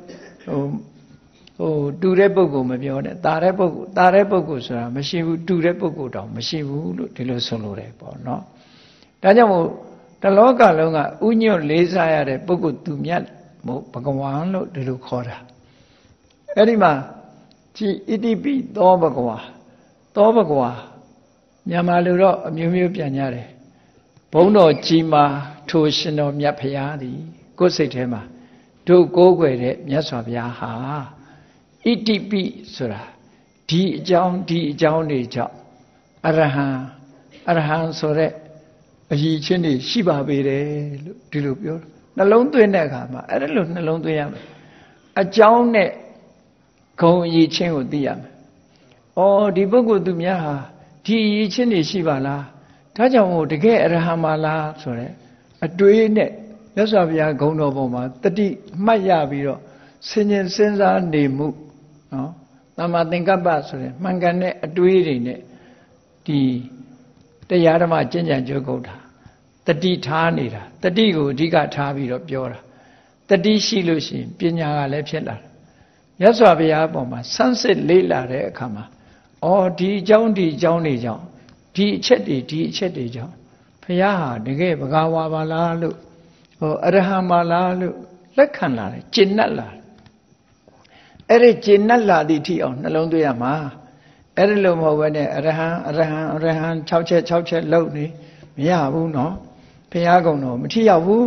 တူတဲ့ပုဂ္ဂိုလ်မပြောနဲ့တာတဲ့ပုဂ္ဂိုလ်ဆိုတာမရှိဘူးတူတဲ့ပုဂ္ဂိုလ်တော့မရှိဘူးလို့ဒီလိုဆိုလိုတယ်ပေါ့နော်ဒါကြောင့်မို့တလောကလုံးကဥညွတ်လေးစားရတဲ့ပုဂ္ဂိုလ်သူမြတ်မို့ဘဂဝါလို့ဒီလိုခေါ်တာအဲ့ဒီမှာကြည်ဣတိပိသောဘဂဝါသောဘဂဝါမြန်မာလူတော့အမျိုးမျိုးပြန်ကြတယ်ဘုန်းတော်ကြီးမှာထိုရှင်တော်မြတ်ဖရာသည်ကိုယ်စိတ်ထဲမှာတို့ကိုးကွယ်တဲ့မြတ်စွာဘုရားဟာဣတိပိဆိုတာဒီအကြောင်းတွေကြောင့်အရဟံဆိုတဲ့အရည်ချင်းတွေရှိပါပေတယ်လို့ဒီလိုပြောနှလုံးသွင်းတဲ့အခါမှာအဲ့ဒါလို့နှလုံးသွင်းရမယ်အကြောင်းနဲ့ဂုဏ်အရည်ချင်းကိုသိရမယ်။အော်ဒီပုဂ္ဂိုလ်သူများဟာဒီအရည်ချင်းတွေရှိပါလား။ဒါကြောင့်မို့တကယ်အရဟံပါလားဆိုတဲ့အတွေးနဲ့မြတ်စွာဘုရားဂုဏ်တော်ပေါ်မှာတတိမှတ်ရပြီးတော့ဆင်ញင်စဉ်းစားနေမှုနော်သမ္မာသင်္ကပ္ပဆိုတဲ့မှန်ကန်တဲ့အတွေးတွေနဲ့ဒီတရားဓမ္မကျင့်ကြံကြိုးကုပ်တာတတိထားနေတာတတိကိုအဓိကထားပြီးတော့ပြောတာတတိရှိလို့ရှိရင်ပညာကလည်းဖြစ်လာတယ်မြတ်စွာဘုရားအပေါ်မှာဆန်းစစ်လေ့လာတဲ့အခါမှာအော်ဒီအကြောင်းတွေကြောင့်ဒီအချက်တွေကြောင့်ဘုရားဟာတကယ်ဘဂဝါပါလားလို့ဟောအရဟံပါလားလို့လက်ခံလာတယ်ကျင့်တတ်လာတယ်အဲ့ဒီကျင့်တတ်လာသည့်ထိအောင်နှလုံးသွင်းရမှာအဲ့ဒီလိုမဟုတ်ဘဲနဲ့အရဟံ6ချက်လုပ်နေမရဘူးနော်ဘုရားကုံတော်မထိရောက်ဘူး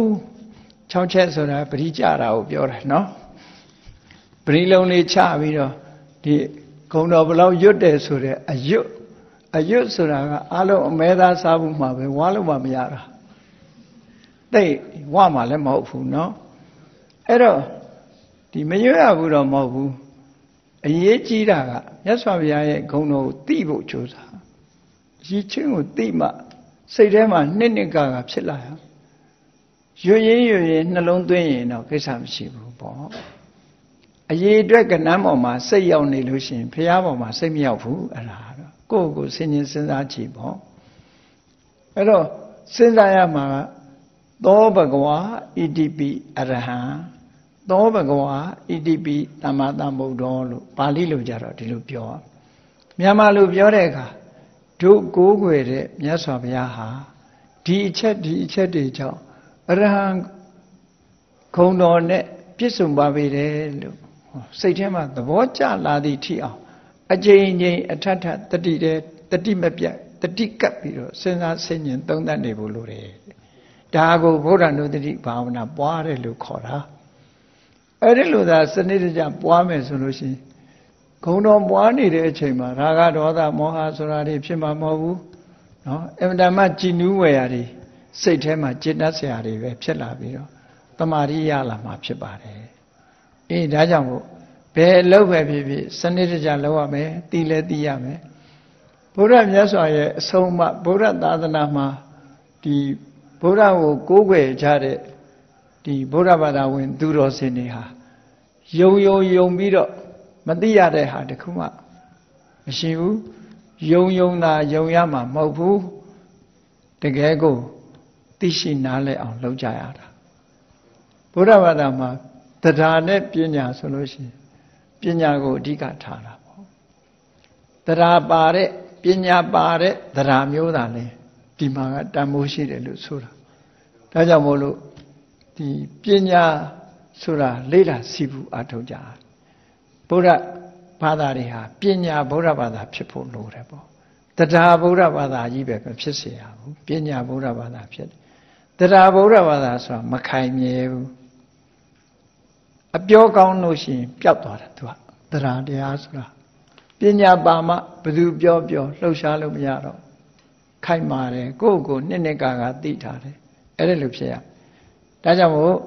6ချက်ဆိုတာပရိကြတာကိုပြောတာနော်ပရိလုံးလေးချပြီးတော့ဒီဂုံတော်ဘလောက်ရွတ်တယ်ဆိုတဲ့အရွတ်ဆိုတာကအားလုံးအမဲသားစားဖို့မှာပဲဝါလို့မှမရတာတိတ်ဝါမှလည်းမဟုတ်ဘူးနော်အဲ့တော့ဒီမရွတ်ရဘူးတော့မဟုတ်ဘူးအရေးကြီးတာကမြတ်စွာဘုရားရဲ့ဂုဏ်တော်ကိုသိဖို့ကြိုးစားရည်ချင်းကိုသိမှစိတ်ထဲမှာနှစ်ကဖြစ်လာရွရင်နှလုံးသွင်းရင်တော့ကိစ္စမရှိဘူးပေါ့အရေးအတွက်ကဏ္ဍပေါ်မှာစိတ်ရောက်နေလို့ရှိရင်ဘုရားပေါ်မှာစိတ်မရောက်ဘူးအဲ့ဒါတော့ကိုယ့်ကိုယ်စဉ်းစားကြည့်ပေါ့အဲ့တော့စဉ်းစားရမှာသောဘဂဝါဣတိပိအရဟံသောဘဂဝါဣတိပိသမ္မာသမ္ဗုဒ္ဓောလို့ပါဠိလိုကြတော့ဒီလိုပြောမြန်မာလိုပြောတဲ့အခါတို့ကိုးကွယ်တဲ့မြတ်စွာဘုရားဟာဒီအချက်တွေကြောင့်အရဟံဂုဏ်တော်နဲ့ပြည့်စုံပါပေတယ်လို့စိတ်ထဲမှာသဘောကျလာသည့်ထိအောင်အကျဉ်းအထတတိမပြတ်တတိကပ်ပြီးတော့စဉ်းစားဆင်ခြင်သုံးသပ်နေဖို့လိုတယ်ဒါကိုဗုဒ္ဓနုတ္တိဘာဝနာပွားတယ်လို့ခေါ်တာအဲ့ဒီလိုသာစနစ်တကျပွားမယ်ဆိုလို့ရှိရင်ဂုဏ်တော်ပွားနေတဲ့အချိန်မှာရာဂဒေါသမောဟဆိုတာတွေဖြစ်မှာမဟုတ်ဘူးနော်အမှန်တမ်းကြည်နူးဝယ်ရာတွေစိတ်ထဲမှာจิตတတ်စရာတွေပဲဖြစ်လာပြီးတော့တမာရိရလာမှာဖြစ်ပါတယ်အေးဒါကြောင့်မို့ဘယ်လောက်ပဲဖြစ်ဖြစ်စနစ်တကျလုပ်ရမယ်သိလဲသိရမယ်ဘုရားမြတ်စွာရဲ့အဆုံးအမဘုရားသာသနာမှာဒီဘုရားကိုကိုးကွယ်ကြတဲ့ဒီဘုရားဘာသာဝင်သူတော်စင်တွေဟာယုံပြီးတော့မသိရတဲ့ဟာတခုမှမရှိဘူးယုံတာယုံရမှာမဟုတ်ဘူးတကယ်ကိုသိရှိနားလည်အောင်လုပ်ကြရတာဘုရားဘာသာမှာတရားနဲ့ပညာဆိုလို့ရှိရင်ပညာကိုအဓိကထားတာပေါ့တရားပါတဲ့ပညာပါတဲ့တရားမျိုးသာလဲဒီမှာကတန်ဖိုးရှိတယ်လို့ဆိုတာဒါကြောင့်မို့လို့ဒီပညာဆိုတာလေ့လာစီးပူအားထုတ်ကြဘုရားဘာသာတွေဟာပညာဘုရားဘာသာဖြစ်ဖို့လိုတယ်ပေါ့တရားဘုရားဘာသာကြီးပဲဖြစ်เสียရဘူးပညာဘုရားဘာသာဖြစ်တယ်တရားဘုရားဘာသာဆိုတာမခိုင်မြဲဘူးအပြောကောင်းလို့ရှိရင်ပျောက်သွားတယ်သူကတရားတရားဆိုတာပညာပါမှဘယ်သူပြောလှုပ်ရှားလို့မရတော့ခိုင်မာတယ်ကိုယ့်ကိုနှစ်ကသိထားတယ်အဲ့ဒါလိုဖြစ်ရဒါကြောင့်မို့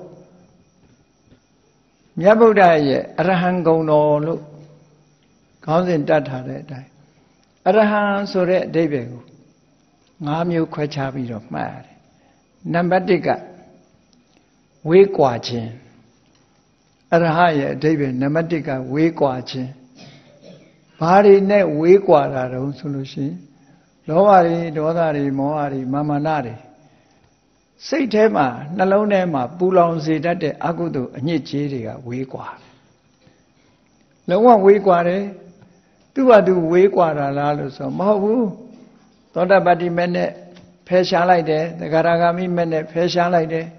မြတ်ဗုဒ္ဓရဲ့အရဟံဂုဏ်တော်လို့ခေါင်းစဉ်တတ်ထားတဲ့အတိုင်းအရဟံဆိုတဲ့အဓိပ္ပာယ်ကို၅မျိုးခွဲခြားပြီးတော့မှတ်ရတယ်နံပါတ်1ကဝေးကွာခြင်းအရဟရဲ့အဓိပ္ပာယ်နံပါတ်1ကဝေးကွာခြင်းဘာတွေနဲ့ဝေးကွာတာတုံးဆိုလို့ရှိရင်လောဘတွေဒေါသတွေမောဟတွေမာမာနတွေစိတ်ထဲမှာနှလုံးထဲမှာပူလောင်စေတတ်တဲ့အကုသိုလ်အညစ်အကြေးတွေကဝေးကွာလုံးဝဝေးကွာတယ်သူ့ဘာသူဝေးကွာတာလားလို့ဆိုမဟုတ်ဘူးသောတာပတ္တိမဲ့နဲ့ဖယ်ရှားလိုက်တယ်သဂရဂါမိမဲ့နဲ့ဖယ်ရှားလိုက်တယ်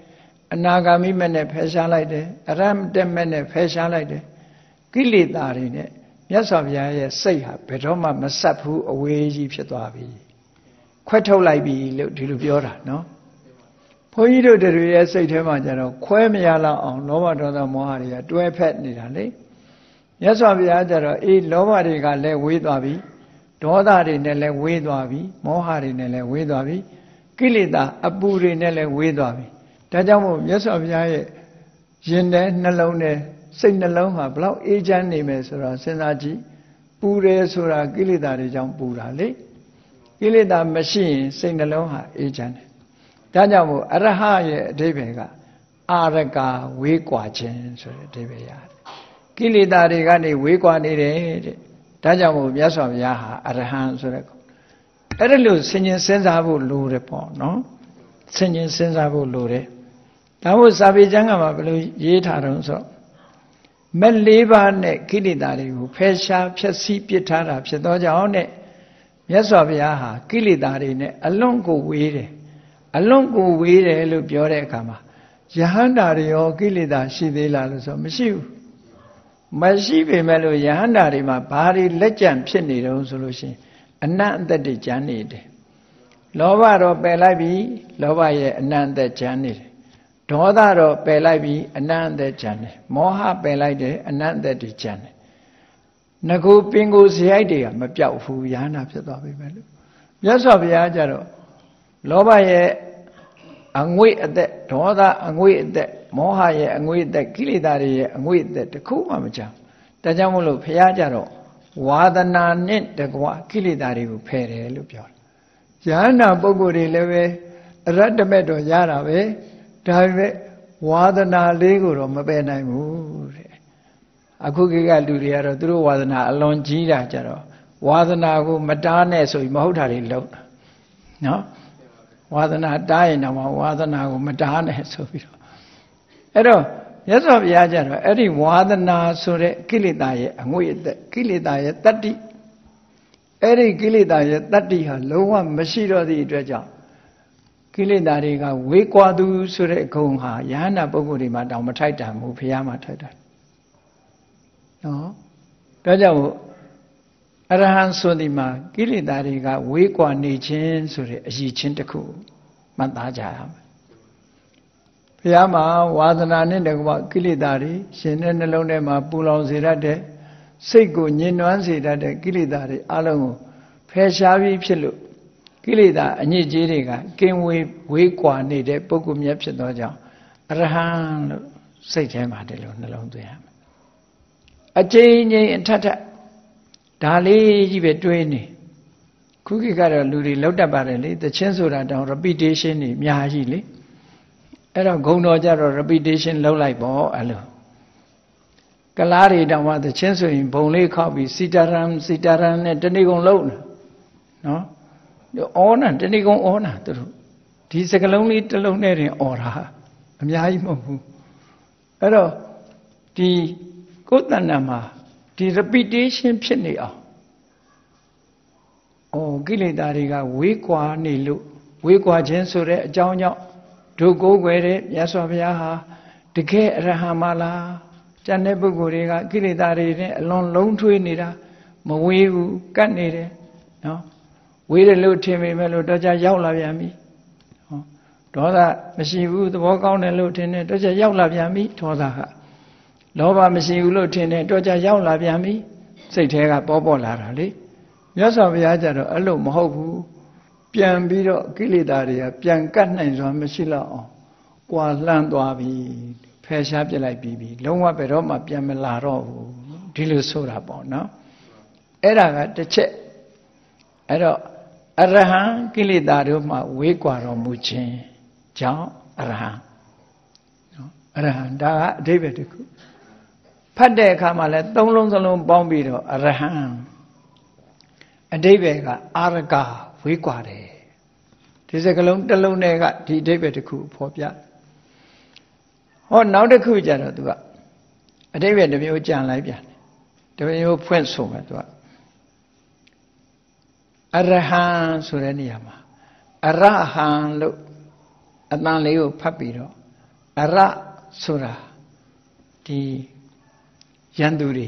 အနာဂါမိမဲ့နဲ့ဖယ်ရှားလိုက်တယ်အရဟံတက်မဲ့နဲ့ဖယ်ရှားလိုက်တယ်ကိလေသာတွေနဲ့မြတ်စွာဘုရားရဲ့စိတ်ဟာဘယ်တော့မှမဆက်ဘူးအဝေးကြီးဖြစ်သွားပြီခွဲထုတ်လိုက်ပြီလို့ဒီလိုပြောတာနော်ဘုန်းကြီးတို့တွေရဲ့စိတ်ထဲမှာကျတော့ခွဲမရလောက်အောင်လောဘဒေါသမောဟတွေကတွဲဖက်နေတာလေမြတ်စွာဘုရားကျတော့အေးလောဘတွေကလည်းဝေးသွားပြီဒေါသတွေနဲ့လည်းဝေးသွားပြီမောဟတွေနဲ့လည်းဝေးသွားပြီကိလေသာအပူတွေနဲ့လည်းဝေးသွားပြီဒါကြောင့်မို့မြတ်စွာဘုရားရဲ့ရင်ထဲနှလုံးထဲစိတ်နှလုံးဟာဘလောက်အေးချမ်းနေမယ်ဆိုတော့စဉ်းစားကြည့်ပူတယ်ဆိုတာကိလေသာတွေကြောင့်ပူတာလေကိလေသာမရှိရင်စိတ်နှလုံးဟာအေးချမ်းတယ်ဒါကြောင့်မို့အရဟရဲ့အဓိပ္ပာယ်ကအာရကဝေးကွာခြင်းဆိုတဲ့အဓိပ္ပာယ်ရတယ်ကိလေသာတွေကနေဝေးကွာနေတယ်တဲ့ဒါကြောင့်မို့မြတ်စွာဘုရားဟာအရဟံဆိုတဲ့အဲ့ဒါလို့ဆင်ញင်စဉ်းစားဖို့လိုတယ်ပေါ့နော်ဆင်ញင်စဉ်းစားဖို့လိုတယ်ဒါမို့စာပေကျမ်းကမှာဘယ်လိုရေးထားတုံးဆိုမက်၄ပါးနဲ့ကိလေသာတွေကိုဖယ်ရှားဖျက်ဆီးပစ်ထားတာဖြစ်သောကြောင့်နဲ့မြတ်စွာဘုရားဟာကိလေသာတွေနဲ့အလွန်ကိုဝေးတယ်အလွန်ကိုဝေးတယ်လို့ပြောတဲ့အခါမှာယဟန္တာတွေရောကိလေသာရှိသေးလားလို့ဆိုမရှိဘူးမရှိပေမဲ့လို့ယဟန္တာတွေမှာဘာတွေလက်ကျန်ဖြစ်နေတုံးဆိုလို့ရှိရင်အနတ်အသက်တွေကျန်နေတယ်လောဘတော့ပယ်လိုက်ပြီလောဘရဲ့အနတ်အသက်ကျန်နေတယ်ဒေါသတော့ပယ်လိုက်ပြီအနတ်အသက်ကျန်တယ်မောဟပယ်လိုက်တယ်အနတ်အသက်တွေကျန်တယ်ငကူပင်ကိုဇရိုက်တွေကမပြောက်ဘူးယဟန္တာဖြစ်သွားပြီပဲလို့မြတ်စွာဘုရားကျတော့လောဘရဲ့အငွေ့အသက်ဒေါသအငွေ့အသက်မောဟရဲ့အငွေ့အသက်ကိလေသာတွေရဲ့အငွေ့အသက်တခုမှမကြောက်ဒါကြောင့်မို့လို့ဘုရားကျတော့ဝါဒနာနဲ့တကွကိလေသာတွေကိုဖယ်တယ်လို့ပြောတယ်ယဟန္တာပုဂ္ဂိုလ်တွေလည်းပဲအရတ္တမဲ့တော့ရတာပဲဒါပေမဲ့ဝါဒနာလေးကိုတော့မပယ်နိုင်ဘူးတဲ့အခုခေတ်ကလူတွေကတော့သူတို့ဝါဒနာအလွန်ကြီးတာကြတော့ဝါဒနာကိုမတားနဲ့ဆိုပြီးမဟုတ်တာတွေလုပ်တာနော်ဝါဒနာတားရင်တော့ဝါဒနာကိုမတားနဲ့ဆိုပြီးတော့အဲ့တော့မြတ်စွာဘုရားကျတော့အဲ့ဒီဝါဒနာဆိုတဲ့ကိလေသာရဲ့အငွေ့အသက်ကိလေသာရဲ့တတ္တိအဲ့ဒီကိလေသာရဲ့တတ္တိဟာလုံးဝမရှိတော့သည့်အတွက်ကြောင့်ကိလေသာတွေကဝေးကွာသူဆိုတဲ့ဂုဏ်ဟာယဟန္တာပုဂ္ဂိုလ်တွေမှာတောင်မထိုက်တန်ဘူးဘုရားမှာထိုက်တယ်နော်ဒါကြောင့်အရဟံဆိုဒီမှာကိလေသာတွေကဝေးကွာနေခြင်းဆိုတဲ့အရည်ချင်းတစ်ခုမှတ်သားကြရမယ်ဘုရားမှာဝါသနာနဲ့တကွကိလေသာတွေရှင်တဲ့နှလုံးထဲမှာပူလောင်စေတတ်တဲ့စိတ်ကိုညှဉ်းနှွမ်းစေတတ်တဲ့ကိလေသာတွေအလုံးကိုဖယ်ရှားပြီးဖြစ်လို့ကိလေသာအညစ်အကြေးတွေကကင်းဝေးကွာနေတဲ့ပုဂ္ဂိုလ်မြတ်ဖြစ်သောကြောင့်အရဟံလို့စိတ်ထဲမှာဒီလိုနှလုံးသွင်းရမယ်အကျဉ်းချင်းအထက်ထက်ဒါလေးကြီးပဲတွေးနေခုခေတ်ကတော့လူတွေလောက်တတ်ပါတယ်လေသချင်းဆိုတာတောင် repetition နေအများကြီးလေအဲ့တော့ဂုံတော်ကြတော့ repetition လောက်လိုက်ပေါ့အဲ့လိုကလားတွေတောင်မှသချင်းဆိုရင်ဘုံလေးခောက်ပြီးစီတာရန်နဲ့တဏိကုံလုံးနော်အော်နာတဏိကုံအော်နာသူတို့ဒီစကလုံးလေးတစ်လုံးနဲ့တင်အော်တာအများကြီးမဟုတ်ဘူးအဲ့တော့ဒီကိုယ်တဏ္ဍာမှာဒီ repetition ဖြစ်နေအောင်ကိလေသာတွေကဝေးကွာနေလို့ဝေးကွာခြင်းဆိုတဲ့အကြောင်းကြောင့်ဒုကိုးကွယ်တဲ့မြတ်စွာဘုရားဟာတကယ်အရဟံမလားကျန်တဲ့ပုဂ္ဂိုလ်တွေကကိလေသာတွေနဲ့အလွန်လုံးထွေးနေတာမဝေးဘူးကတ်နေတယ်နော်ဝေးတယ်လို့ထင်ပေမဲ့လို့တော့ကြရောက်လာပြန်ပြီဒေါသမရှိဘူးသဘောကောင်းတယ်လို့ထင်တယ်တော့ကြရောက်လာပြန်ပြီဒေါသကလောဘမရှိဘူးလို့ထင်တယ်တော့ကြရောက်လာပြန်ပြီစိတ်ထဲကပေါ်လာတာလေမြတ်စွာဘုရားကျတော့အဲ့လိုမဟုတ်ဘူးပြန်ပြီးတော့ကိလေသာတွေကပြန်ကတ်နိုင်စွာမရှိတော့အောင်ကွာလှမ်းသွားပြီဖယ်ရှားပြလိုက်ပြီးလုံးဝဘယ်တော့မှပြန်မလာတော့ဘူးဒီလိုဆိုတာပေါ့နော်အဲ့ဒါကတစ်ချက်အဲ့တော့အရဟံကိလေသာတို့မှဝေးကွာတော်မူခြင်းကြောင့်အရဟံနော်အရဟံဒါကအဓိပ္ပာယ်တစ်ခုဖတ်တဲ့အခါမှာလဲသုံးလုံးစလုံးပေါင်းပြီးတော့အရဟံအဓိပ္ပာယ်ကအာရကဝေးကွာတယ်ဒီစကလုံးတစ်လုံးနဲ့ကဒီအဓိပ္ပာယ်တစ်ခုဖော်ပြဟောနောက်တစ်ခုကျတော့သူကအဓိပ္ပာယ်တစ်မျိုးကြံလိုက်ပြန်တယ်တစ်မျိုးဖွင့်ဆိုမယ်သူကအရဟံဆိုတဲ့နေရာမှာအရဟံလို့အတန်လေးကိုဖတ်ပြီးတော့အရဆိုတာဒီယန္တု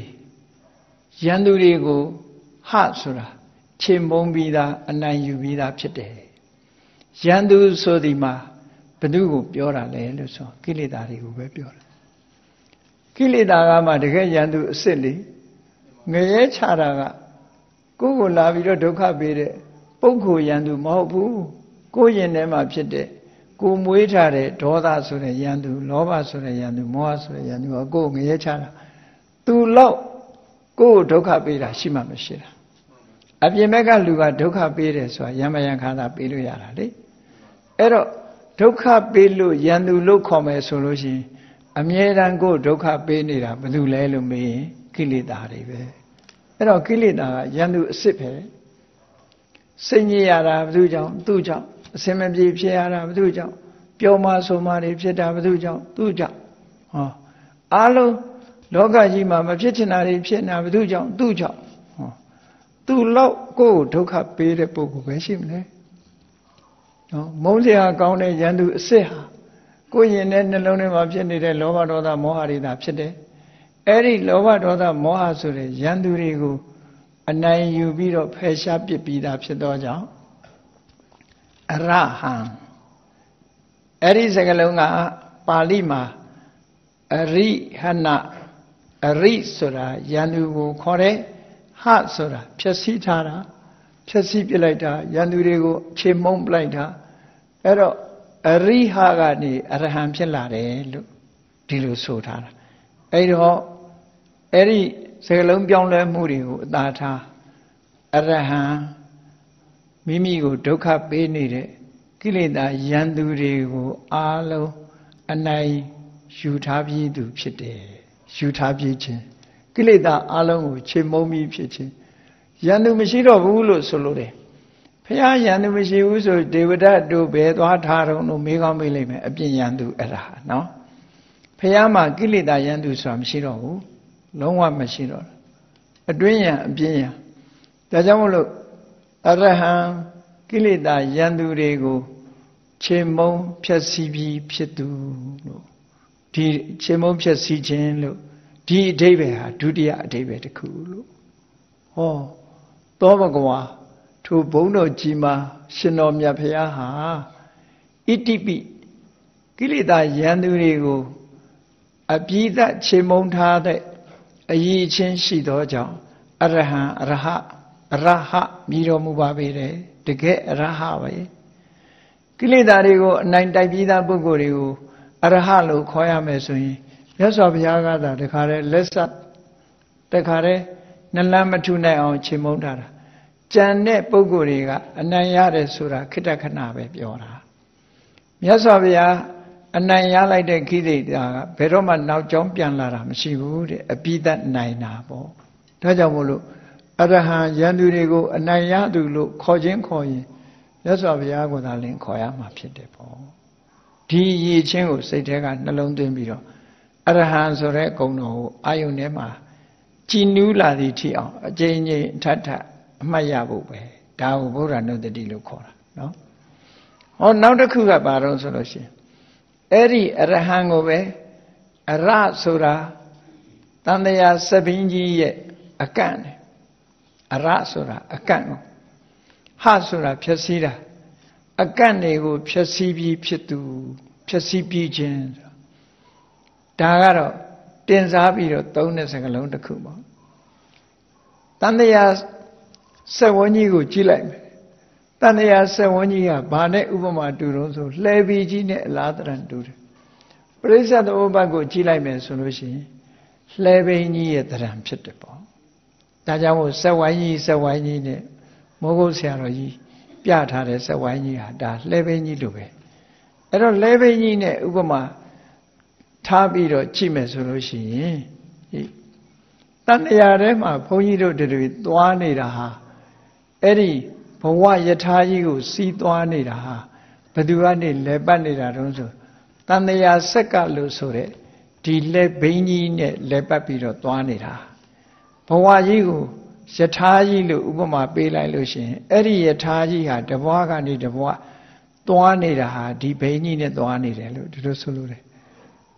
တွေကိုဟဆိုတာခြေမုံပြီးသားအနိုင်ယူပြီးသားဖြစ်တယ်ယန္တုဆိုဒီမှာဘယ်သူကိုပြောတာလဲလို့ဆိုကိလေသာတွေကိုပဲပြောတာကိလေသာကမှတကယ်ယန္တုအစ်စ်လေငရဲချတာကကိုယ်ကိုလာပြီးတော့ဒုက္ခပေးတဲ့ပုဂ္ဂိုလ်ယန္တုမဟုတ်ဘူးကိုယ်ရင်ထဲမှာဖြစ်တဲ့ကိုမွေးထားတဲ့ဒေါသဆိုတဲ့ယန္တုလောဘဆိုတဲ့ယန္တုမောဟဆိုတဲ့ယန္တုကကိုယ်ငရဲချတာသူလောက်ကိုယ်ဒုက္ခပေးတာရှိမှမရှိတာအပြင်ဘက်ကလူကဒုက္ခပေးတယ်ဆိုတာယမယံခါသာပေးလို့ရတာလေအဲ့တော့ဒုက္ခပေးလို့ယန္တုလို့ခေါ်မယ်ဆိုလို့ရှိရင်အမြဲတမ်းကိုယ်ဒုက္ခပေးနေတာဘယ်သူလဲလို့မေးရင်ကိလေသာတွေပဲအဲ့တော့ကိလေသာကယန္တုအစ်စ်ပဲစိတ်ညစ်ရတာဘယ်သူကြောင့်သူ့ကြောင့်အစင်မပြေဖြစ်ရတာဘယ်သူကြောင့်ပျော်မှဆိုမှတွေဖြစ်တာဘယ်သူကြောင့်သူ့ကြောင့်ဟောအားလုံးလောကကြီးမှာမဖြစ်ချင်တာတွေဖြစ်နေတာဘယ်သူကြောင့်သူ့ကြောင့်ဟောသူ့လောက်ကိုယ်ဒုက္ခပေးတဲ့ပုဂ္ဂိုလ်ပဲရှိမလဲနော်မုန်းစရာကောင်းတဲ့ယန္တုအစ်စ်ဟာကိုယ်ရင်ထဲနှလုံးထဲမှာဖြစ်နေတဲ့လောဘဒေါသမောဟတွေသာဖြစ်တယ်အဲ့ဒီလောဘဒေါသမောဟဆိုတဲ့ယန္တုတွေကိုအနိုင်ယူပြီးတော့ဖယ်ရှားပစ်ပြီးသားဖြစ်သောကြောင့်အရဟံအဲ့ဒီစကားလုံးကပါဠိမှာအရိဟနအရိဆိုတာယန္တုကိုခေါ်တယ်ဟဆိုတာဖြည့်ဆည်းထားတာဖြည့်ဆည်းပြလိုက်တာယန္တုတွေကိုခြေမှုန်းပလိုက်တာအဲ့တော့အရိဟကနေအရဟံဖြစ်လာတယ်လို့ဒီလိုဆိုထားတာအဲ့တော့အဲ့ဒီစကားလုံးပြောင်းလဲမှုတွေကိုအသာထားအရဟံမိမိကိုဒုက္ခပေးနေတဲ့ကိလေသာယန္တုတွေကိုအားလုံးအနိုင်ယူထားပြီးသူဖြစ်တယ်ယူထားပြီးခြင်းကိလေသာအားလုံးကိုခြေမုံပြီးဖြစ်ခြင်းယန္တုမရှိတော့ဘူးလို့ဆိုလို့တယ်ဘုရားယန္တုမရှိဘူးဆိုဒေဝဒတ်တို့ဘယ်သွားထားတော့လို့မေးကောင်းမေးလိုက်မယ်အပြင်ယန္တုအဲ့ဒါနော်ဘုရားမှာကိလေသာယန္တုဆိုတာမရှိတော့ဘူးလုံးဝမရှိတော့အတွင်းယံအပြင်ယံဒါကြောင့်မို့လို့အရဟံကိလေသာယန္တုတွေကိုခြေမုံဖြည့်ဆည်းပြီးဖြစ်သူလို့ဒီခြေမုံဖြည့်ဆည်းခြင်းလို့ဒီအဓိပ္ပာယ်ဟာဒုတိယအဓိပ္ပာယ်တစ်ခုလို့ဟောသောဘဂဝါထိုဘုန်းတော်ကြီးမှာရှင်တော်မြတ်ဖရာဟာဣတိပိကိလေသာယန္တုတွေကိုအပိသခြေမုံထားတဲ့အရည်ချင်းရှိသောကြောင့်အရဟံအရဟမြည်တော်မူပါပေတယ်တကယ်အရဟပဲကိလေသာတွေကိုအနိုင်တိုက်ပြီးသားပုဂ္ဂိုလ်တွေကိုအရဟလို့ခေါ်ရမယ်ဆိုရင်မြတ်စွာဘုရားကသာတခါတည်းလက်ဆက်တခါတည်းနှလန်းမထုနိုင်အောင်ခြေမုံထားတာကြံတဲ့ပုဂ္ဂိုလ်တွေကအနိုင်ရတယ်ဆိုတာခိတ္တခဏပဲပြောတာမြတ်စွာဘုရားအနိုင်ရလိုက်တဲ့ခိသိတာကဘယ်တော့မှနောက်ကျောင်းပြန်လာတာမရှိဘူးတဲ့အပိသတ်နိုင်တာပေါ့ဒါကြောင့်မို့လို့အရဟံယန္တုတွေကိုအနိုင်ရသူလို့ခေါ်ခြင်းခေါ်ရင်မြတ်စွာဘုရားကိုသာလင်ခေါ်ရမှာဖြစ်တယ်ပေါ့ဒီရည်ချင်းကိုစိတ်ထဲကနှလုံးသွင်းပြီးတော့အရဟံဆိုတဲ့ဂုဏ်တော်ကိုအာယုန်ထဲမှာကြည်နူးလာသည့်ထိအောင်အကျဉ်းချင်းထပ်ထပ်အမှတ်ရဖို့ပဲဒါကိုဗုဒ္ဓနုတ္တိလို့ခေါ်တာနော်ဟောနောက်တစ်ခုကဘာတော့ဆိုလို့ရှိရင်အဲ့ဒီအရဟံကိုပဲအရဆိုတာတန်တရားစပင်းကြီးရဲ့အကန့်တယ်အရဆိုတာအကန့်ကိုဟဆိုတာဖြည့်ဆည်းတာအကန့်တွေကိုဖြည့်ဆည်းပြီးဖြစ်သူဖြည့်ဆည်းပြီးခြင်းဒါကတော့တင်စားပြီးတော့သုံးတဲ့စကားလုံးတစ်ခုပေါ့တန်တရားစက်ဝန်းကြီးကိုကြည့်လိုက်မယ်တန်တရားစက်ဝန်းကြီးကဘာနဲ့ဥပမာတူတော့ဆိုလှဲပီကြီးနဲ့အလားတရံတူတယ်ပရိစ္ဆေသမုပ္ပါဒ်ကိုကြည့်လိုက်မယ်ဆိုလို့ရှိရင်လှဲပင်းကြီးရဲ့တရံဖြစ်တယ်ပေါ့ဒါကြောင့်မို့စက်ဝိုင်းကြီးနဲ့မိုးကုတ်ဆရာတော်ကြီးပြထားတဲ့စက်ဝိုင်းကြီးဟာဒါလှဲပင်းကြီးလိုပဲအဲ့တော့လှဲပင်းကြီးနဲ့ဥပမာထားပြီးတော့ကြည့်မယ်ဆိုလို့ရှိရင်တန်တရားထဲမှာဘုန်းကြီးတို့တွေသွားနေတာဟာအဲ့ဒီဘဝယထာကြီးကိုစီးသွားနေတာဟာဘယ်သူကနေလဲပတ်နေတာတုံးဆိုတန်တရားဆက်ကလို့ဆိုတဲ့ဒီလက်ဘိန်းကြီးနဲ့လဲပတ်ပြီးတော့သွားနေတာဘဝကြီးကိုယထာကြီးလို့ဥပမာပေးလိုက်လို့ရှိရင်အဲ့ဒီယထာကြီးဟာတဘွားကနေတဘွားသွားနေတာဟာဒီဘိန်းကြီးနဲ့သွားနေတယ်လို့ဒီလိုဆိုလို့တယ်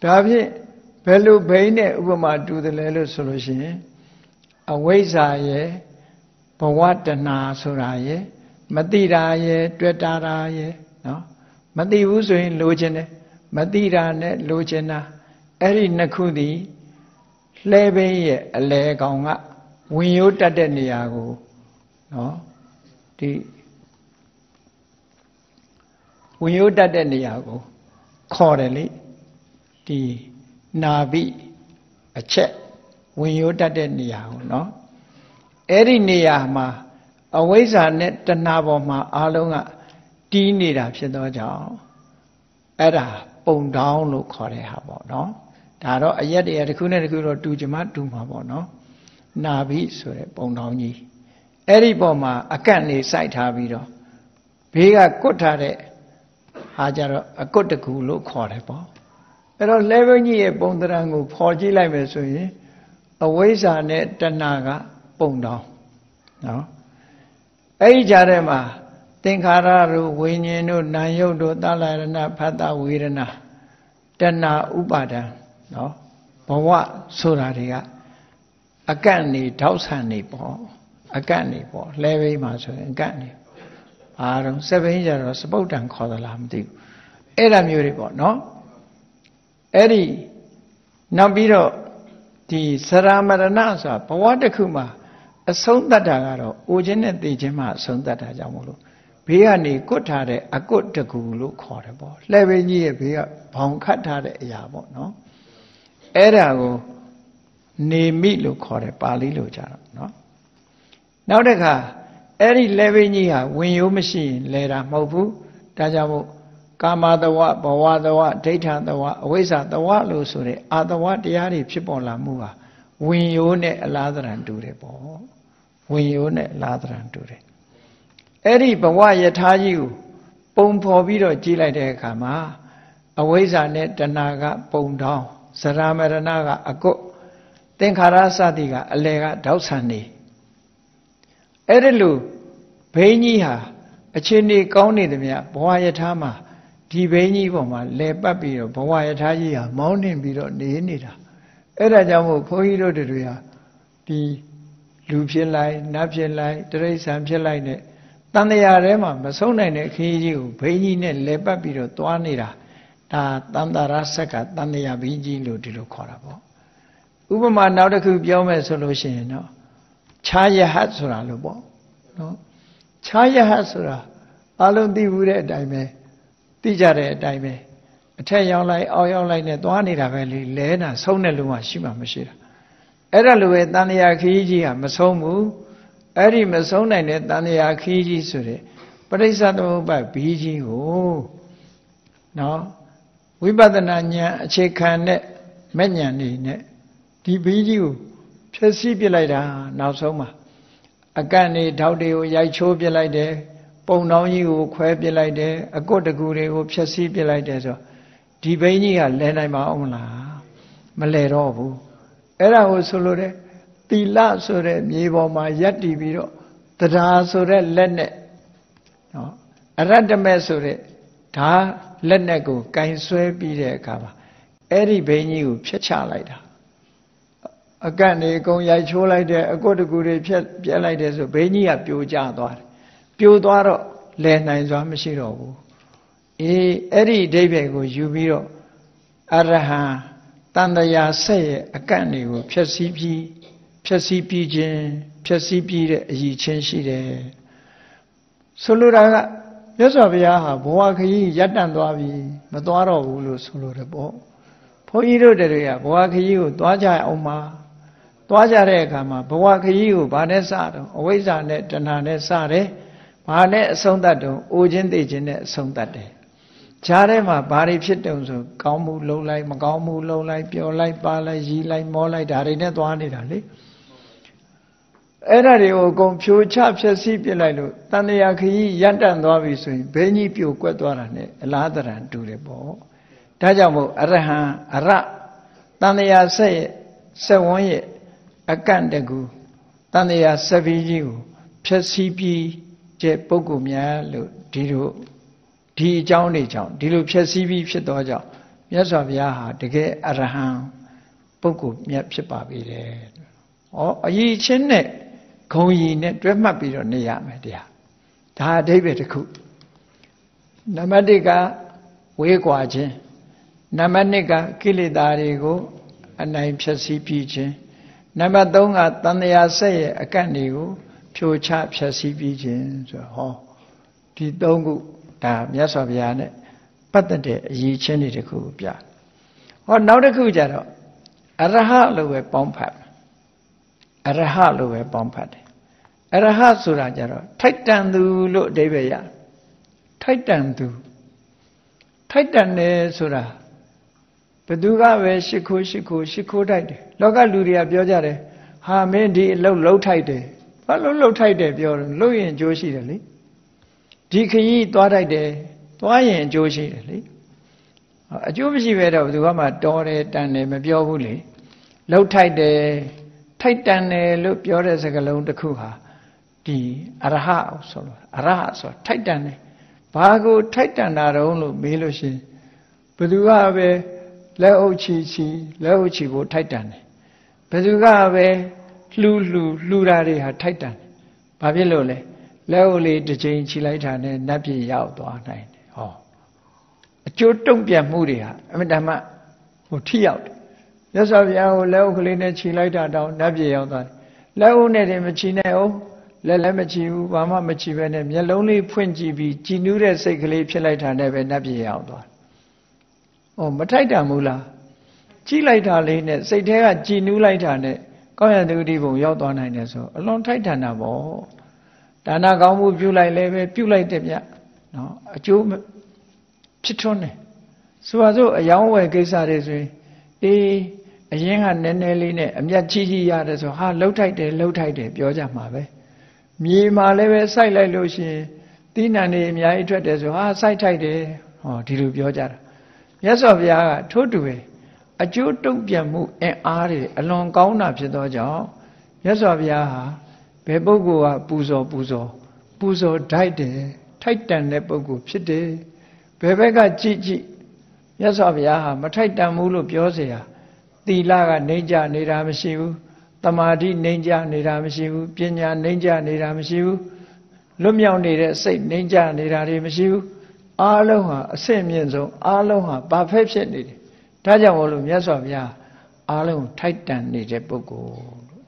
ဒါဖြင့်ဘယ်လိုဘိန်းနဲ့ဥပမာတူတယ်လဲလို့ဆိုလို့ရှိရင်အဝိဇ္ဇာရဲ့ဘဝတဏှာဆိုတာရဲ့မတိတာရဲ့တွေ့တာရဲ့နော်မတိဘူးဆိုရင်လိုချင်တယ်မတိတာနဲ့လိုချင်တာအဲ့ဒီနှစ်ခုသည်လှဲဘိန်းရဲ့အလဲကောင်ကဝင်ရိုးတတ်တဲ့နေရာကိုနော်ဒီဝင်ရိုးတတ်တဲ့နေရာကိုခေါ်တယ်လေဒီနာဘိအချက်ဝင်ရိုးတတ်တဲ့နေရာကိုနော်အဲ့ဒီနေရာမှာအဝိဇ္ဇာနဲ့တဏှာပေါ်မှာအလုံးကတီးနေတာဖြစ်သောကြောင့်အဲ့ဒါပုံတောင်းလို့ခေါ်တဲ့ဟာပေါ့နော်ဒါတော့အရက်တရားတစ်ခုနဲ့တစ်ခုတော့တူကြမှာတူမှာပေါ့နော်နာဘိဆိုတဲ့ပုံတောင်းကြီးအဲ့ဒီပေါ်မှာအကန့်နေစိုက်ထားပြီးတော့ဘေးကကွတ်ထားတဲ့ဟာကြတော့အကွတ်တကူလို့ခေါ်တယ်ပေါ့အဲ့တော့ level ကြီးရဲ့ပုံသဏ္ဍာန်ကိုဖော်ကြည့်လိုက်မယ်ဆိုရင်အဝိဇ္ဇာနဲ့တဏှာကပုံတောင်းနော်အဲ့ဒီကြားထဲမှာသင်္ခါရတို့ဝိညာဉ်တို့နာယုတ်တို့သလရဏဖတ်တဝေဒနာတဏှာဥပါဒံနော်ဘဝဆိုတာတွေကအကန့်နေထောက်ဆံနေပေါ့အကန့်နေပေါ့လဲဘိန်းမှာဆိုရင်အကန့်နေဘာတော့စက်ဘိန်းကြတော့စပုတ်တန်ခေါ်သလားမသိဘူးအဲ့ဒါမျိုးတွေပေါ့နော်အဲ့ဒီနောက်ပြီးတော့ဒီသရမရဏဆိုတာဘဝတစ်ခုမှာအဆုံးသတ်တာကတော့အိုခြင်းနဲ့သိခြင်းမှာအဆုံးသတ်တာကြောင့်မလို့ဘေးကနေကွတ်ထားတဲ့အကွတ်တကူလို့ခေါ်တယ်ပေါ့လှဲဘိန်းကြီးရဲ့ဘေးကဘောင်ခတ်ထားတဲ့အရာပေါ့နော်အဲ့ဒါကိုနေမိလို့ခေါ်တယ်ပါဠိလိုကြတော့နော်နောက်တစ်ခါအဲ့ဒီလှဲဘိန်းကြီးဟာဝင်ရိုးမရှိရင်လဲတာမဟုတ်ဘူးဒါကြောင့်မို့ကာမတဝဘဝတဝဒိဋ္ဌတဝအဝိဇ္ဇာတဝလို့ဆိုတဲ့အာတဝတရားတွေဖြစ်ပေါ်လာမှုဟာဝင်ရိုးနဲ့အလားတရံတူတယ်ပေါ့ဝင်ရိုးနဲ့အလားတရံတူတယ်အဲ့ဒီဘဝယထာကြီးကိုပုံဖော်ပြီးတော့ကြည့်လိုက်တဲ့အခါမှာအဝိဇ္ဇာနဲ့တဏှာကပုံတောင်းဇရာမရဏကအကွတ်သင်္ခါရစသည်ကအလယ်ကတောက်ဆံနေအဲ့ဒီလိုဘိန်းကြီးဟာအခြေအနေကောင်းနေသမျှဘဝယထာမှာဒီဘိန်းကြီးပေါ်မှာလဲပတ်ပြီးတော့ဘဝယထာကြီးဟာမောင်းနှင်ပြီးတော့နေနေတာအဲ့ဒါကြောင့်မို့ဘုန်းကြီးတို့တွေဟာဒီလူဖြစ်လိုက်နတ်ဖြစ်လိုက်တိရစ္ဆာန်ဖြစ်လိုက်နဲ့တန်တရားထဲမှာမဆုံးနိုင်တဲ့ခရီးကြီးကိုဘိန်းကြီးနဲ့လဲပတ်ပြီးတော့သွားနေတာဒါတန်တရာဆက်ကတန်တရားဘိန်းကြီးလို့ဒီလိုခေါ်တာပေါ့ဥပမာနောက်တစ်ခုပြောမယ်ဆိုလို့ရှိရင်တော့ခြားယဟတ်ဆိုတာလို့ပေါ့နော်ခြားယဟတ်ဆိုတာအလုံးသိဘူးတဲ့အတိုင်းပဲသိကြတဲ့အတိုင်းပဲအထက်ရောက်လိုက်အောက်ရောက်လိုက်နဲ့သွားနေတာပဲလေလဲတာဆုံးတဲ့လူမှရှိမှမရှိတာအဲ့ဒါလိုပဲတန်တရားခရီးကြီးကမဆုံးဘူးအဲ့ဒီမဆုံးနိုင်တဲ့တန်တရားခရီးကြီးဆိုတဲ့ပရိစ္ဆသမုပ္ပါဘီးကြီးကိုနော်ဝိပဿနာဉာဏ်အခြေခံနဲ့မဲ့ဉာဏ်နေနဲ့ဒီဘီးကြီးကိုဖြည့်ဆည်းပြလိုက်တာနောက်ဆုံးမှာအကန့်နေထောက်တွေကိုရိုက်ချိုးပြလိုက်တယ်ပုံတောင်းကြီးကိုခွဲပြလိုက်တယ်အကွတ်တကူတွေကိုဖြည့်ဆည်းပြလိုက်တယ်ဆိုဒီဘိန်းကြီးကလဲနိုင်မှာအောင်မလားမလဲတော့ဘူးအဲ့ဒါကိုဆိုလို့တဲ့သီလဆိုတဲ့မြေပေါ်မှာရပ်တည်ပြီးတော့တရားဆိုတဲ့လက်နဲ့နော်အရတ္တမဲ့ဆိုတဲ့ဓာလက်နဲ့ကိုကင်ဆွဲပြီးတဲ့အခါမှာအဲ့ဒီဘိန်းကြီးကိုဖျက်ချလိုက်တာအကန့်နေအကုန်ရိုက်ချိုးလိုက်တဲ့အကွတ်တကူတွေဖျက်ပြက်လိုက်တယ်ဆိုဘိန်းကြီးကပြိုကျသွားတယ်ပြိုသွားတော့လဲနိုင်စွာမရှိတော့ဘူးအေးအဲ့ဒီအဓိပ္ပာယ်ကိုယူပြီးတော့အရဟံတန်တရာဆက်ရဲ့အကန့်တွေကိုဖြည့်ဆည်းပြီးခြင်းဖြည့်ဆည်းပြီးတဲ့အရည်ချင်းရှိတယ်ဆိုလိုတာကမြတ်စွာဘုရားဟာဘဝခရီးရပ်တန့်သွားပြီမသွားတော့ဘူးလို့ဆိုလိုတယ်ပေါ့ဘုန်းကြီးတို့တွေကဘဝခရီးကိုသွားကြအောင်ပါသွားကြတဲ့အခါမှာဘဝခရီးကိုဘာနဲ့စတော့အဝိဇ္ဇာနဲ့တဏှာနဲ့စတယ်ဘာနဲ့အဆုံးသတ်တော့အိုခြင်းသိခြင်းနဲ့အဆုံးသတ်တယ်ဈာထဲမှာဘာတွေဖြစ်တုံဆိုကောင်းမှုလုံးလိုက်မကောင်းမှုလုံးလိုက်ပျော်လိုက်ပါလိုက်ရီလိုက်မောလိုက်ဒါတွေနဲ့သွားနေတာလေအဲ့ဒါတွေကိုအကုန်ဖြိုချဖျက်ဆီးပြလိုက်လို့တန်တရားခရီးရပ်တန့်သွားပြီဆိုရင်ဘိန်းကြီးပြိုကွက်သွားတာနဲ့အလားတရံတူတယ်ပေါ့ဒါကြောင့်မို့အရဟံအရတန်တရားဆက်ရဲ့ဆက်ဝန်းရဲ့အကန့်တကူတန်တရားဆက်ပြီးကြီးကိုဖျက်ဆီးပြီးတဲ့ပုဂ္ဂိုလ်များလို့ဒီလိုဒီအကြောင်းတွေကြောင့်ဒီလိုဖျက်ဆီးပြီးဖြစ်သောကြောင့်မြတ်စွာဘုရားဟာတကယ်အရဟံပုဂ္ဂိုလ်မြတ်ဖြစ်ပါပြီတဲ့။ဩအရေးချင်းနဲ့ဂုံရီနဲ့တွဲမှတ်ပြီးတော့နေရမယ်တရား။ဒါအဓိပ္ပာယ်တစ်ခု။နံပါတ်1ကဝေးကွာခြင်းနံပါတ်2ကကိလေသာတွေကိုအနိုင်ဖြည့်ဆည်းပြီးခြင်းနံပါတ်3ကတန်ត្រာဆက်ရဲ့အကန့်တွေကိုဖြိုချဖြည့်ဆည်းပြီးခြင်းဆိုဟောဒီ3ခုဒါမြတ်စွာဘုရားနဲ့ပတ်သက်တဲ့အရေးချင်းတွေတခုပြဟောနောက်တစ်ခုကျတော့အရဟလို့ပဲပေါင်းဖတ်အရဟလို့ပဲပေါင်းဖတ်တယ်အရဟဆိုတာကျတော့ထိုက်တန်သူလို့အဓိပ္ပာယ်ရထိုက်တန်သူထိုက်တန်တယ်ဆိုတာဘသူကပဲရှ िख ိုးထိုက်တယ်လောကလူတွေကပြောကြတယ်ဟာမင်းဒီအလုပ်လှုပ်ထိုက်တယ်ဘာလို့လှုပ်ထိုက်တယ်ပြောတယ်လှုပ်ရင်အကျိုးရှိတယ်လေဒီခရီးသွားထိုက်တယ်သွားရင်အကျိုးရှိတယ်လေအကျိုးမရှိပဲတော့ဘသူကမှတော်တယ်တန်တယ်မပြောဘူးလေလှုပ်ထိုက်တယ်ထိုက်တန်တယ်လို့ပြောတဲ့စကားလုံးတစ်ခုဟာဒီအရဟဆိုလို့အရဟဆိုထိုက်တန်တယ်ဘာကိုထိုက်တန်တာတုံးလို့မေးလို့ရှိရင်ဘသူကပဲလက်အုပ်ချီဖို့ထိုက်တန်တယ်ဘသူကပဲလှူတာတွေဟာထိုက်တန်တယ်ဘာဖြစ်လို့လဲလက်အုပ်လေးတစ်ချိန်ချီလိုက်တာနဲ့နတ်ပြည်ရောက်သွားနိုင်တယ်ဟောအကျိုးတုံ့ပြန်မှုတွေဟာအမှန်တမ်းထိရောက်တယ်မြတ်စွာဘုရားကိုလက်အုပ်ကလေးနဲ့ချီလိုက်တာတောင်နတ်ပြည်ရောက်သွားတယ်လက်အုပ်နဲ့တည်းမချီနဲ့အောင်လက်လည်းမချီဘူးဘာမှမချီပဲနဲ့မျက်လုံးလေးဖွင့်ကြည့်ပြီးကြည်နူးတဲ့စိတ်ကလေးဖြစ်လိုက်တာနဲ့ပဲနတ်ပြည်ရောက်သွားတယ်မထိုက်တန်ဘူးလားကြည့်လိုက်တာလေးနဲ့စိတ်ထဲကကြည်နူးလိုက်တာနဲ့ကောင်းရသူတိဘုံရောက်သွားနိုင်တယ်ဆိုအလွန်ထိုက်တန်တာပေါ့ဒါနကောင်းမှုပြုလိုက်လည်းပဲပြုလိုက်တဲ့ဗျနော်အကျိုးဖြစ်ထွန်းတယ်ဆိုပါစို့အယောင်းဝယ်ကိစ္စတွေဆိုရင်အရင်ကနည်းနည်းလေးနဲ့အမြတ်ကြီးရတယ်ဆိုဟာလှုပ်ထိုက်တယ်ပြောကြမှာပဲမြေမှာလည်းပဲစိုက်လိုက်လို့ရှိရင်သီးနှံတွေအများကြီးထွက်တယ်ဆိုဟာစိုက်ထိုက်တယ်ဟောဒီလိုပြောကြတာမြတ်စွာဘုရားကထို့တူပဲအကျိုးတုံ့ပြန်မှုအင်အားတွေအလွန်ကောင်းတာဖြစ်သောကြောင့်မြတ်စွာဘုရားဟာဘယ်ပုဂ္ဂိုလ်ကပူဇော်ထိုက်တယ်ထိုက်တန်တဲ့ပုဂ္ဂိုလ်ဖြစ်တယ်ဘယ်ဘက်ကကြည့်မြတ်စွာဘုရားဟာမထိုက်တန်ဘူးလို့ပြောเสียသီလကနေကြနေတာမရှိဘူးတမာတိနေကြနေတာမရှိဘူးပညာနေကြနေတာမရှိဘူးလွတ်မြောက်နေတဲ့စိတ်နေကြနေတာတွေမရှိဘူးအားလုံးဟာအဆင့်မြင့်ဆုံးအားလုံးဟာဘာဖက်ဖြစ်နေတယ်ဒါကြောင့်မို့လို့မြတ်စွာဘုရားအားလုံးထိုက်တန်နေတဲ့ပုဂ္ဂိုလ်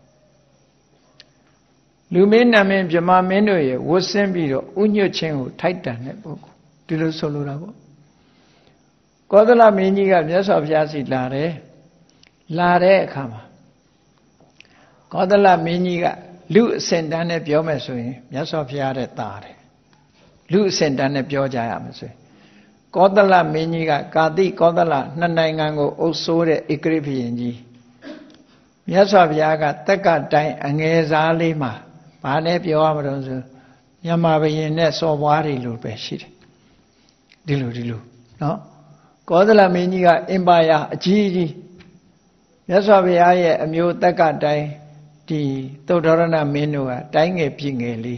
လူမင်းနာမင်းဗြဟ္မာမင်းတို့ရဲ့ဝတ်ဆင်းပြီးတော့ဥညွတ်ခြင်းကိုထိုက်တန်တဲ့ပုဂ္ဂိုလ်ဒီလိုဆိုလိုတာပေါ့ကောသလမင်းကြီးကမြတ်စွာဘုရားစီလာတဲ့အခါမှာကောသလမင်းကြီးကလူအစင်တန်းနဲ့ပြောမယ်ဆိုရင်မြတ်စွာဘုရားတဲ့တာတယ်လူအစင်တန်းနဲ့ပြောကြရမယ်ဆိုရင်ကောသလမင်းကြီးကကာတိကောသလနှစ်နိုင်ငံကိုအုပ်စိုးတဲ့ဧကရိဘုရင်ကြီးမြတ်စွာဘုရားကတက်ကတိုင်းအငယ်စားလေးမှာဘာနဲ့ပြောရမလို့ဆိုမြန်မာဘုရင်နဲ့စော်ဘွားတွေလိုပဲရှိတယ်ဒီလိုနော်ကောသလမင်းကြီးကအင်ပါယာအကြီးမြတ်စွာဘုရားရဲ့အမျိုးတက်ကတိုင်းဒီသုဒ္ဓရဏမင်းတို့ကတိုင်းငယ်ပြည်ငယ်လေး